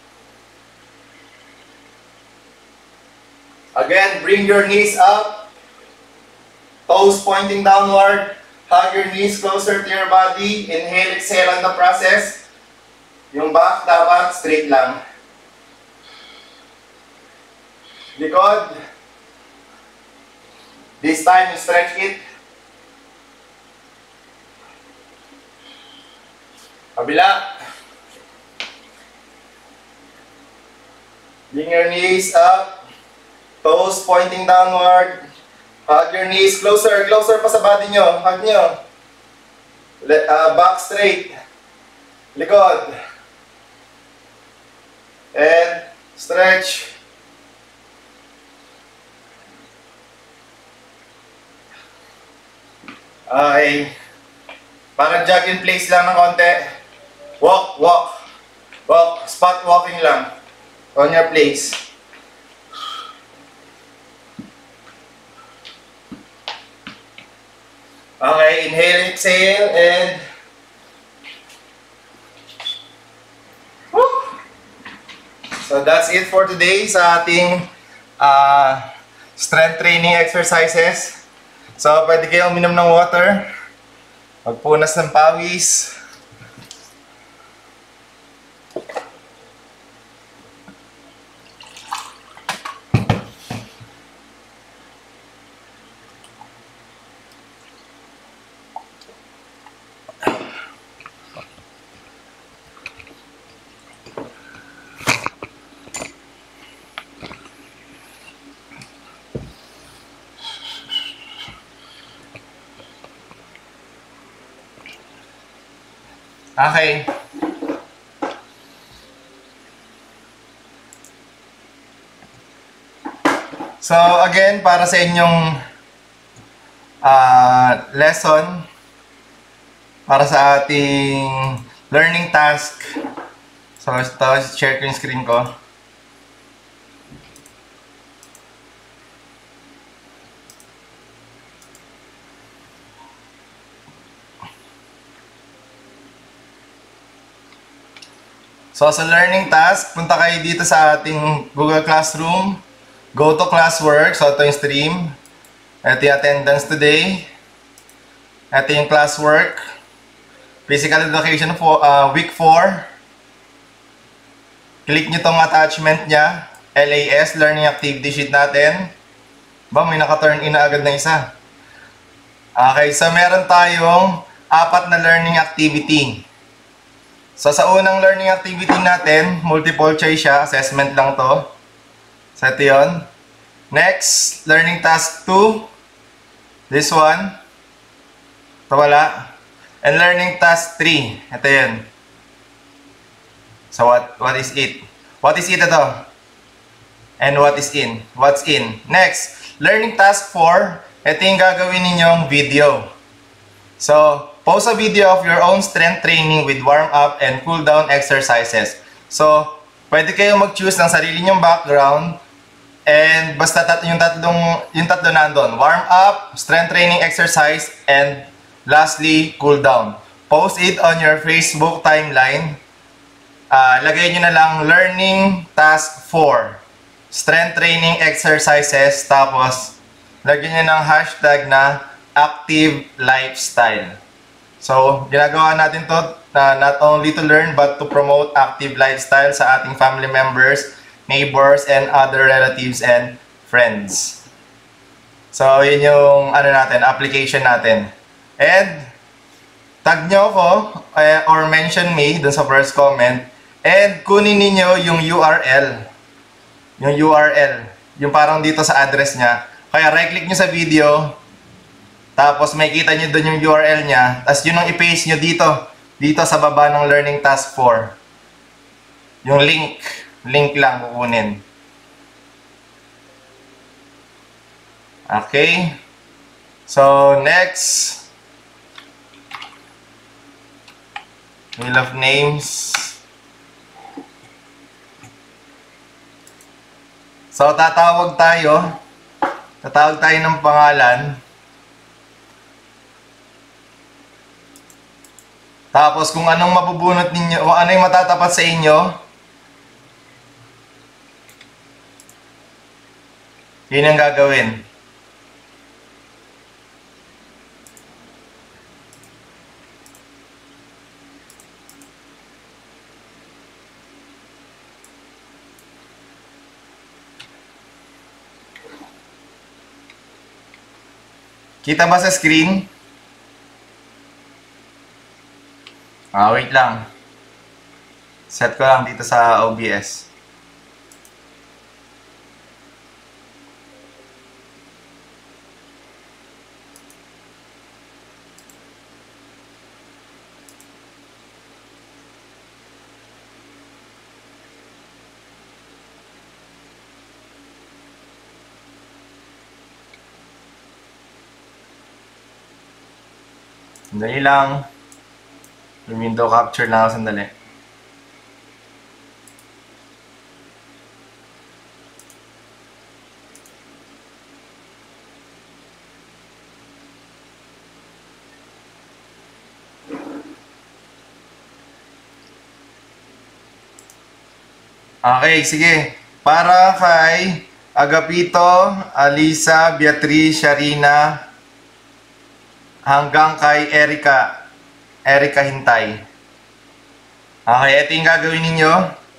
Again, bring your knees up. Toes pointing downward. Hug your knees closer to your body. Inhale, exhale on the process. Yung back dapat straight lang. Likod. This time, you stretch it. Kabila. Bring your knees up. Toes pointing downward. Hug your knees closer, closer pa sa body nyo. Hug nyo. Let, uh, back straight. Likod. And stretch. Okay. Parang jog in place lang ng konti. Walk, walk. Walk. Spot walking lang. On your place. Okay. Inhale, exhale, and woo! So that's it for today sa ating uh, strength training exercises. So, pwede kayong uminom ng water, magpunas ng pawis. Okay. So again, para sa inyong uh, lesson, para sa ating learning task. So ito, share ko yung screen ko. So sa learning task, punta kayo dito sa ating Google Classroom. Go to classwork. So ito yung stream. Ito yung attendance today. Ito yung classwork. Physical education for uh, week four. Click nyo tong attachment nya. L A S, Learning Activity Sheet natin. Ba, may naka-turn in na agad na isa. Okay, so meron tayong apat na learning activity. So sa unang learning activity natin, multiple choice siya, assessment lang to. So ito yun. Next, learning task two. This one. Ito wala. And learning task three. Ito yun. So what, what is it? What is it ito? And what is in? What's in? Next, learning task four. Ito yung gagawin ninyong video. So, post a video of your own strength training with warm-up and cool-down exercises. So, pwede kayong mag-choose ng sarili nyong background and basta tat yung tatlong yung tatlo nandun. Warm-up, strength training exercise, and Lastly, cool down. Post it on your Facebook timeline. Uh, lagay nyo na lang learning task four. Strength training exercises. Tapos, lagyan nyo ng hashtag na active lifestyle. So, ginagawa natin to uh, not only to learn but to promote active lifestyle sa ating family members, neighbors, and other relatives and friends. So, yun yung ano natin, application natin. And, tag nyo ako uh, or mention me dun sa first comment. And kunin ninyo yung U R L. Yung U R L. Yung parang dito sa address niya. Kaya right-click nyo sa video. Tapos may kita nyo dun yung U R L niya. Tapos yun ang i-paste nyo dito. Dito sa baba ng Learning Task four. Yung link. Link lang kukunin. Okay. So, next. Wheel of Names. So, tatawag tayo. Tatawag tayo ng pangalan. Tapos, kung anong mabubunot ninyo, o ano yung matatapat sa inyo, yun ang gagawin. Kita ba sa screen? Ah, wait lang. Set ko lang dito sa O B S. Sandali lang. Yung window capture na ako, sandali. Okay, sige. Para kay Agapito, Alisa, Beatriz, Sharina, hanggang kay Erica. Erica Hintay. Okay, ito yung gagawin ninyo.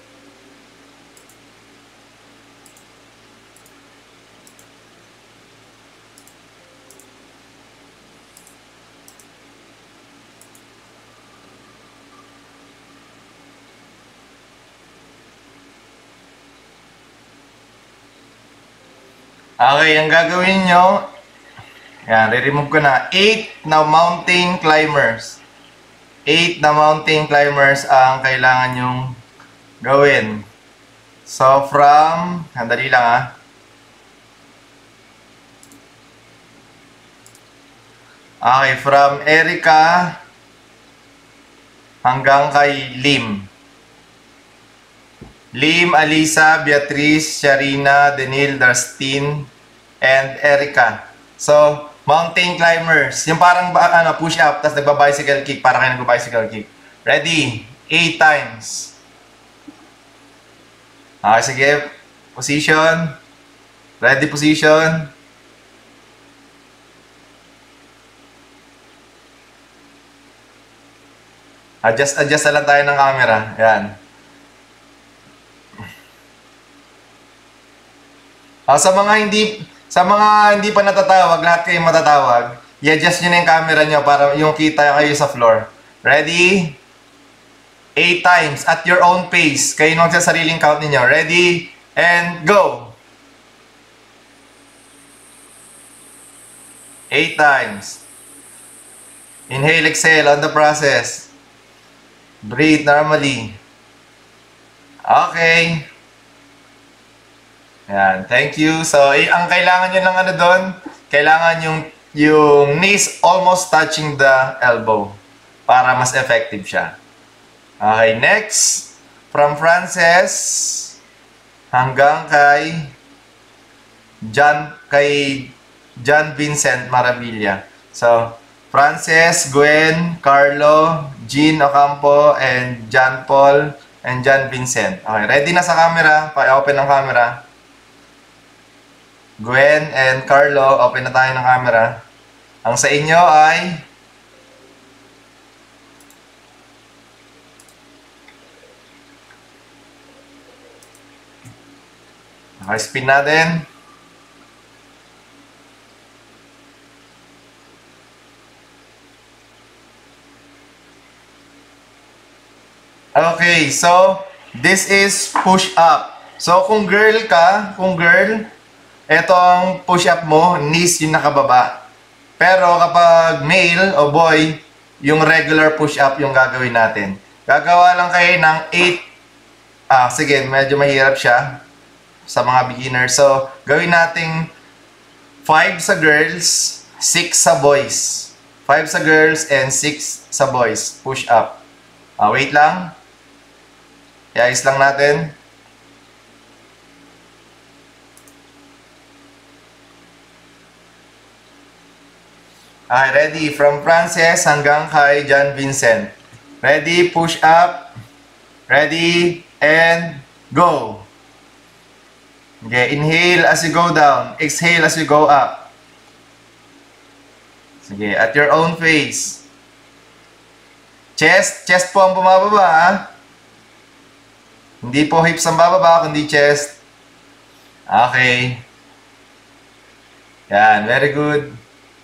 Okay, ang gagawin nyo, yan, re-remove ko na. eight na mountain climbers. eight na mountain climbers ang kailangan nyong gawin. So, from, handali lang ah. Okay, from Erica hanggang kay Lim. Lim, Alisa, Beatriz, Sharina, Denil, Darstine, and Erica. So, mountain climbers. Yung parang ano, push up, tapos nagba-bicycle kick para kayo nagba-bicycle kick. Ready? eight times. Okay, sige. Position. Ready position. Adjust, adjust na lang tayo ng camera. Yan. Uh, sa mga hindi sa mga hindi pa natatawag, lahat kayo matatawag. I-adjust nyo na yung camera nyo para yung kita kayo sa floor. Ready? eight times at your own pace. Kayo nung sa sariling count niyo. Ready? And go! eight times. Inhale, exhale on the process. Breathe normally. Okay. Yan, thank you. So, eh, ang kailangan nyo lang ano doon, kailangan yung, yung knees almost touching the elbow para mas effective siya. Okay, next. From Frances hanggang kay John, kay John Vincent Maravilla. So, Frances, Gwen, Carlo, Jean Ocampo, and John Paul, and John Vincent. Okay, ready na sa camera. Pa-open ang camera. Gwen and Carlo, open na tayo ng camera. Ang sa inyo ay okay, spin natin. Okay, so this is push up. So kung girl ka, kung girl, ito ang push up mo, knees yung nakababa. Pero kapag male o boy, yung regular push up yung gagawin natin. Gagawa lang kayo ng eight. Ah, sige, medyo mahirap siya sa mga beginners. So, gawin nating five sa girls, six sa boys. five sa girls and six sa boys. Push up. Ah, wait lang. I-ayos lang natin. Okay, ready? From Frances hanggang kay John Vincent. Ready? Push up. Ready? And go. Okay, inhale as you go down. Exhale as you go up. Sige, at your own pace. Chest. Chest po ang bumababa, ha? Hindi po hips ang bababa, kundi chest. Okay. Yan, very good.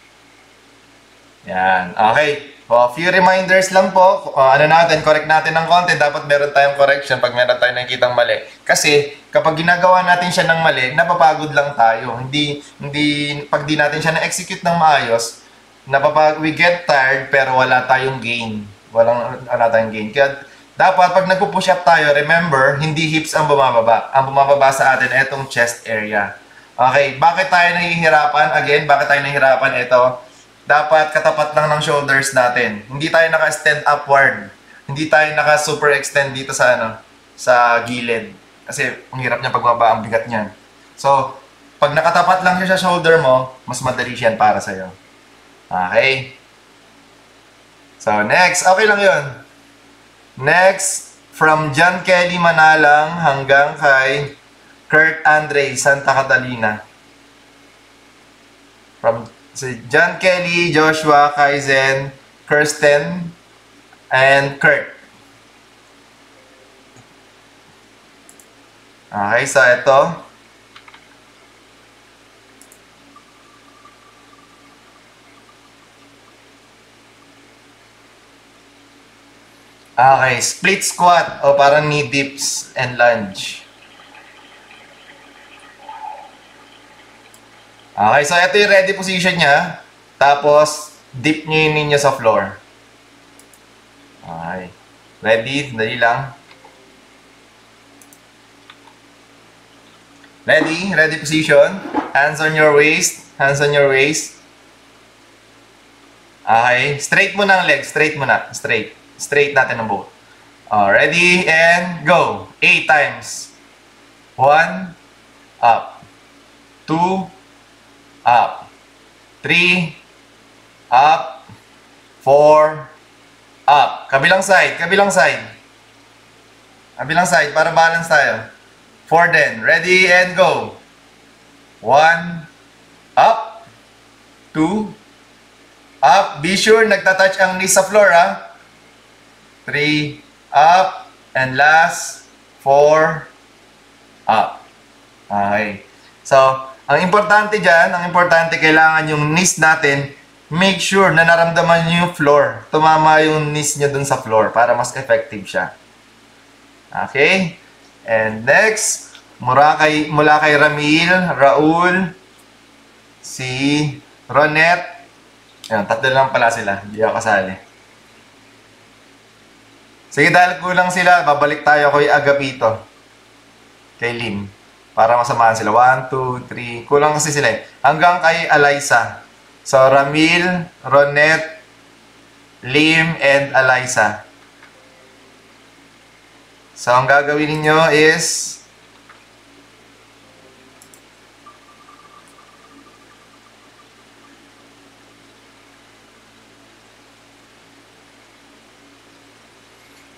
Yan, okay. So, few reminders lang po. Uh, ano natin, correct natin ng konti. Dapat meron tayong correction pag meron tayong nakikitang mali. Kasi, kapag ginagawa natin siya ng mali, napapagod lang tayo. Hindi, hindi, pag di natin siya na-execute ng maayos, napapag, we get tired, pero wala tayong gain. Walang, wala tayong gain. Kaya, dapat pag nagpo-push up tayo, remember, hindi hips ang bumababa. Ang bumababa sa atin, etong chest area. Okay, bakit tayo nahihirapan? Again, bakit tayo nahihirapan? Ito, dapat katapat lang ng shoulders natin. Hindi tayo naka-extend upward. Hindi tayo naka-super extend dito sa ano, sa gilid. Kasi ang hirap niya pagbaba, ang bigat niyan. So, pag nakatapat lang siya sa shoulder mo, mas madali siyan para sa'yo. Okay? So, next. Okay lang yun. Next, from John Kelly Manalang hanggang kay Kurt Andre Santa Catalina. From si John Kelly, Joshua, Kaizen, Kirsten, and Kurt. Okay, so ito. Okay, split squat o parang knee dips and lunge. Okay, so ito yung ready position niya. Tapos, dip nyo yun ninyo sa floor. Okay. Ready? Dali lang. Ready? Ready position. Hands on your waist. Hands on your waist. Okay. Straight mo na ang leg. Straight mo na. Straight. Straight natin ang both. Uh, ready? And go. Eight times. One. Up. Two. Up. Three. Up. Four. Up. Kabilang side. Kabilang side. Kabilang side. Para balance tayo. Four then. Ready and go. One. Up. Two. Up. Be sure nagtatouch ang knees sa floor, ha? Three. Up. And last. Four. Up. Okay. So, ang importante dyan, ang importante, kailangan yung knees natin, make sure na naramdaman nyo yung floor. Tumama yung knees nyo dun sa floor para mas effective siya. Okay? And next, mula kay, mula kay Ramil, Raul, si Ronette. Ayan, tatlo lang pala sila. Hindi ako kasali. Sige, dahil kulang sila, babalik tayo kay Agapito. Kay Lynn. Para masamahan sila. One, two, three. Kulang kasi sila eh. Hanggang kay Alyssa. So, Ramil, Ronette, Lim, and Alyssa. So, ang gagawin ninyo is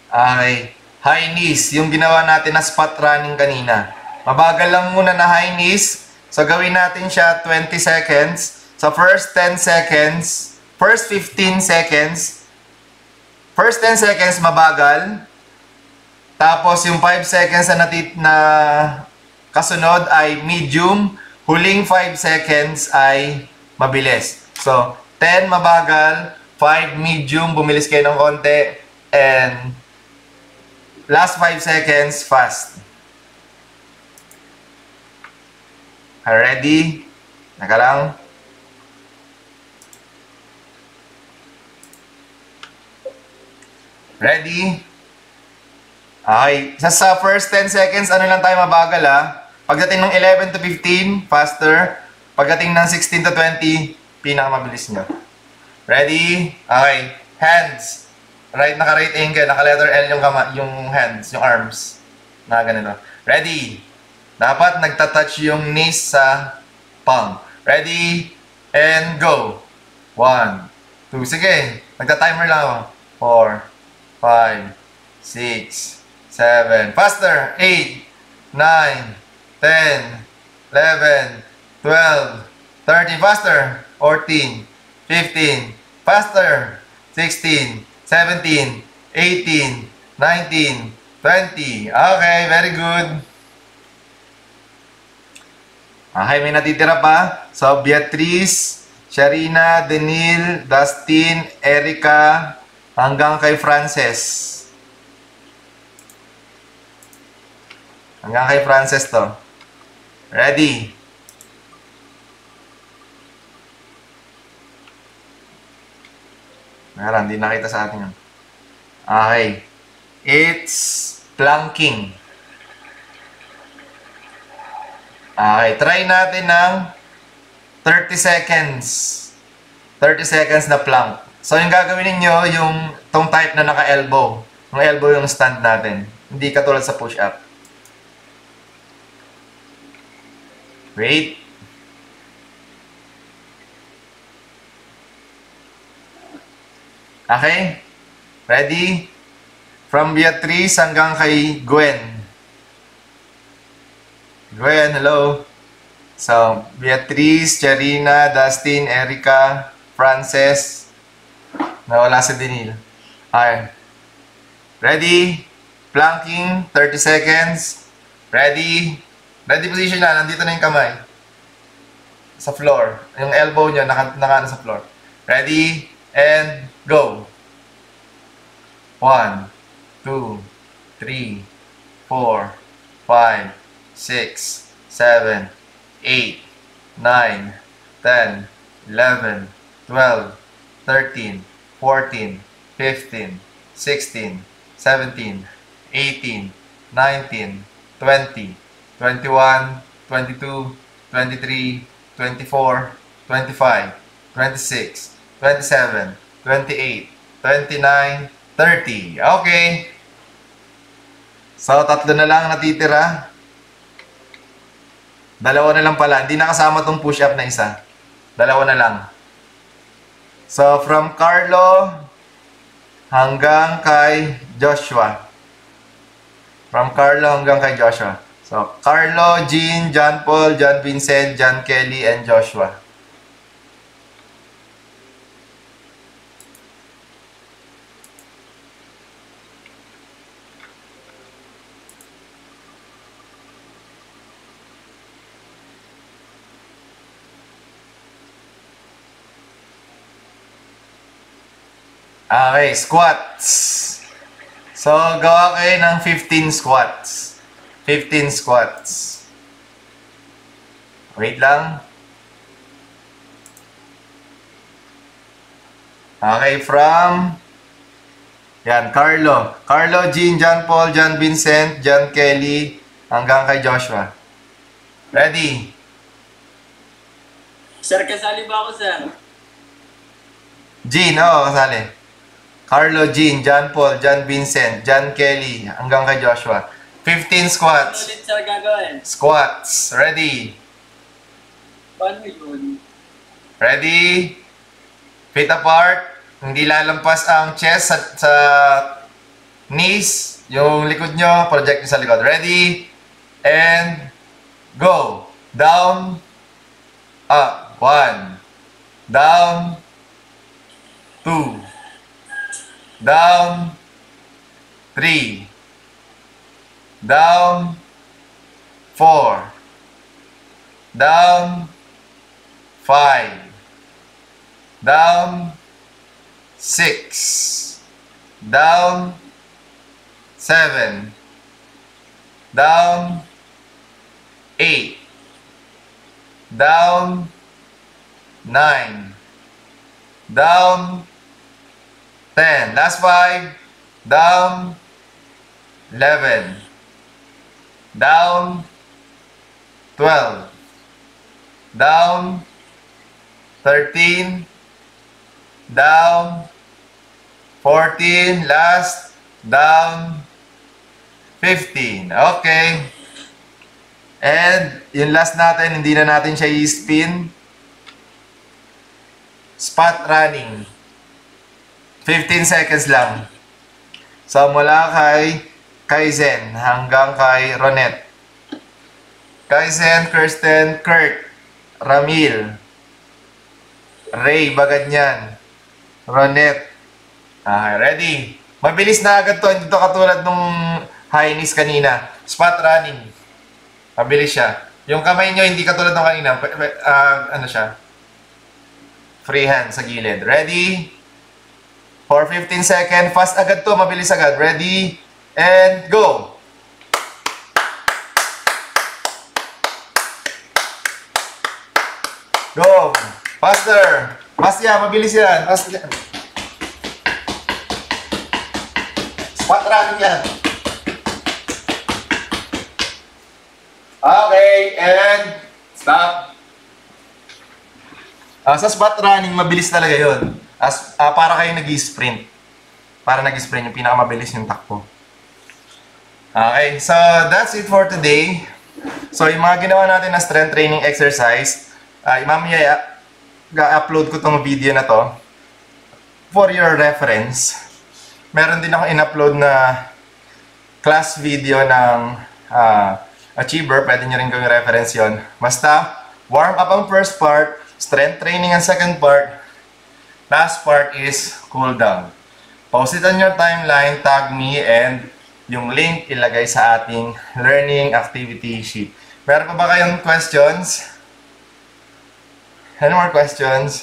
ay high knees, yung ginawa natin na spot running kanina. Mabagal lang muna na high knees. So, gawin natin siya twenty seconds. So, first ten seconds, first fifteen seconds, first ten seconds mabagal. Tapos, yung five seconds na, natit na kasunod ay medium. Huling five seconds ay mabilis. So, ten mabagal, five medium, bumilis kayo ng konti, and last five seconds, fast. Ready? Naka lang. Ready? Okay. Sa, sa first ten seconds, ano lang tayo mabagal ha? Pagdating ng eleven to fifteen, faster. Pagdating ng sixteen to twenty, pinakamabilis nyo. Ready? Okay. Hands. Right, naka-right angle. Naka-letter L yung, kama, yung hands, yung arms. Na ganito. Ready? Dapat nagtatouch yung knees sa palm. Ready? And go. One. Two. Sige. Nagta-timer lang ako. Four. Five. Six. Seven. Faster. Eight. Nine. Ten. Eleven. Twelve. Thirteen. Faster. Fourteen. Fifteen. Faster. Sixteen. Seventeen. Eighteen. Nineteen. Twenty. Okay. Very good. Okay, may natitira pa. So, Beatrice, Sharina, Denil, Dustin, Erica, hanggang kay Frances. Hanggang kay Frances to. Ready? Meron, hindi nakita sa atin. Okay. It's planking. Okay, try natin ng thirty seconds. thirty seconds na plank. So, yung gagawin ninyo, yung tong type na naka-elbow. Yung elbow yung stand natin. Hindi katulad sa push-up. Wait. Okay? Ready? From Beatrice hanggang kay Gwen. Gwen, hello. So, Beatrice, Charina, Dustin, Erica, Frances. Nawala si Denil. Okay. Ready? Planking, thirty seconds. Ready? Ready position na. Nandito na yung kamay. Sa floor. Yung elbow nyo, naka, naka sa floor. Ready? And go. One, two, three, four, five, six, seven, eight, nine, ten, eleven, twelve, thirteen, fourteen, fifteen, sixteen, seventeen, eighteen, nineteen, twenty, twenty-one, twenty-two, twenty-three, twenty-four, twenty-five, twenty-six, twenty-seven, twenty-eight, twenty-nine, thirty. Okay. So, tatlo na lang natitira. Dalawa na lang pala. Hindi nakasama tong push-up na isa. Dalawa na lang. So, from Carlo hanggang kay Joshua. From Carlo hanggang kay Joshua. So, Carlo, Jean, John Paul, John Vincent, John Kelly, and Joshua. Okay, squats. So, gawa kayo ng fifteen squats. fifteen squats. Wait lang. Okay, from... Yan, Carlo. Carlo, Jean, John Paul, John Vincent, John Kelly, hanggang kay Joshua. Ready? Sir, kasali ba ako, sir? Jean, oo, kasali. Carlo, Jean, John Paul, John Vincent, John Kelly, hanggang kay Joshua. fifteen Ano squats. ulit, sir, gagawin? Squats. Ready? Paano yun? Ready? Feet apart. Hindi lalampas ang chest sa, sa Knees, yung likod nyo, project nyo sa likod. Ready? And go. Down, up. One. Down. Two. Down. Three. Down. Four. Down. Five. Down. Six. Down. Seven. Down. Eight. Down. Nine. Down. Ten. Last five. Down. Eleven. Down. Twelve. Down. Thirteen. Down. Fourteen. Last. Down. Fifteen. Okay. And yung last natin, hindi na natin siya i-spin. Spot running. fifteen seconds lang. So, mula kay Kaizen hanggang kay Ronet. Kaizen, Kirsten, Kirk, Ramil, Ray, Bagadyan, Ronet. Okay, ready? Mabilis na agad to. Hindi to katulad nung high knees kanina. Spot running. Mabilis siya. Yung kamay nyo, hindi katulad ng kanina. Uh, ano siya? Free hand sa gilid. Ready? For fifteen seconds. Fast agad to. Mabilis agad. Ready? And go! Go! Faster! Fast yan. Mabilis yan. Fast yan. Spot running yan. Okay, and stop. Uh, sa spot running, mabilis talaga yun. As, uh, para kayo nag-sprint. Para nag-sprint, yung pinakamabilis yung takbo. Okay, so that's it for today. So yung mga ginawa natin na strength training exercise, uh, mamaya ga-upload ko tong video na to for your reference. Meron din ako in-upload na class video ng uh, Achiever, pwede nyo rin gawing reference yon. Basta, warm up ang first part, strength training ang second part, last part is cool down. Post it on your timeline, tag me, and yung link ilagay sa ating learning activity sheet. Meron pa ba kayong questions? Any more questions?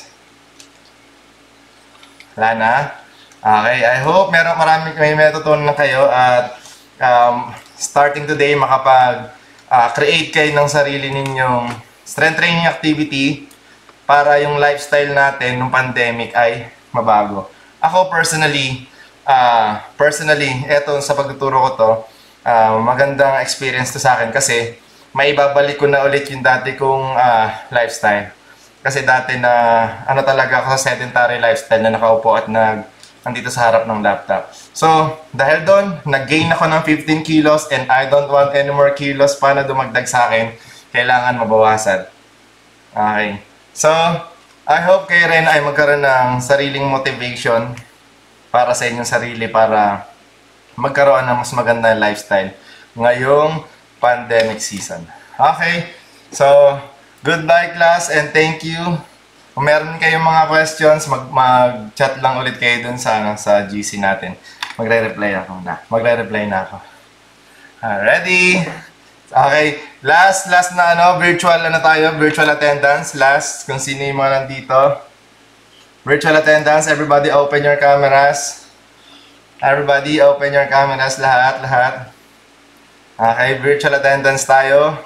Wala na? Okay, I hope meron marami may matutunan na kayo at um, starting today makapag Uh, create kayo ng sarili ninyong strength training activity para yung lifestyle natin nung pandemic ay mabago. Ako personally, uh, personally, eto sa pagtuturo ko to, uh, magandang experience to sa akin kasi may ibabalik ko na ulit yung dati kong uh, lifestyle. Kasi dati na ano talaga ako sa sedentary lifestyle na nakaupo at nag nandito sa harap ng laptop. So, dahil doon, nag-gain ako ng fifteen kilos and I don't want any more kilos pa na dumagdag sa akin. Kailangan mabawasan. Okay. So, I hope kayo rin ay magkaroon ng sariling motivation para sa inyong sarili para magkaroon ng mas magandang lifestyle ngayong pandemic season. Okay. So, goodbye class and thank you. Kung meron kayong mga questions, mag- mag-chat lang ulit kayo dun sa, ano, sa G C natin. Magre-reply ako na. Magre-reply na ako. Ah, ready? Okay. Last, last na ano, virtual ano tayo, virtual attendance. Last, kung sino yung mga nandito. Virtual attendance, everybody open your cameras. Everybody open your cameras, lahat, lahat. Okay, virtual attendance tayo.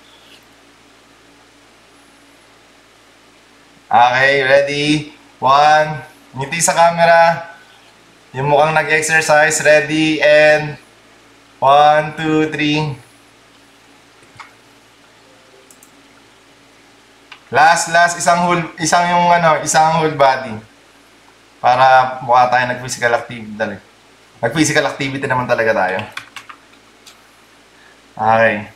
Okay, ready? One. Ngiti sa camera. Yung mukhang nag-exercise. Ready? And one, two, three. Last, last. Isang whole, isang yung ano, isang whole body. Para mukha tayo nag-physical activity talaga. Nag-physical activity naman talaga tayo. Okay.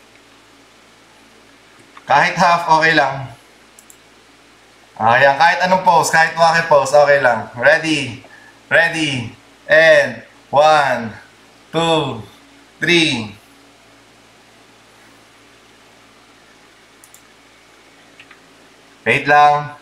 Kahit half, okay lang. Ayan, kahit anong pose, kahit wake pose, okay lang. Ready, ready, and one, two, three. Wait lang.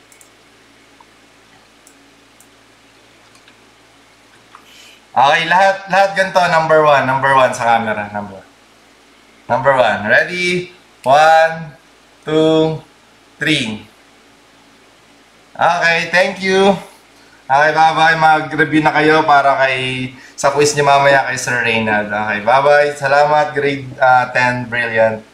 Okay, lahat lahat ganito, number one, number one sa camera, number one. Number one. Ready? One, two, three. Okay, thank you. Okay, bye-bye. Mag-review na kayo para kay sa quiz niyo mamaya kay Sir Reynald. Okay, bye-bye. Salamat, grade uh, ten, brilliant.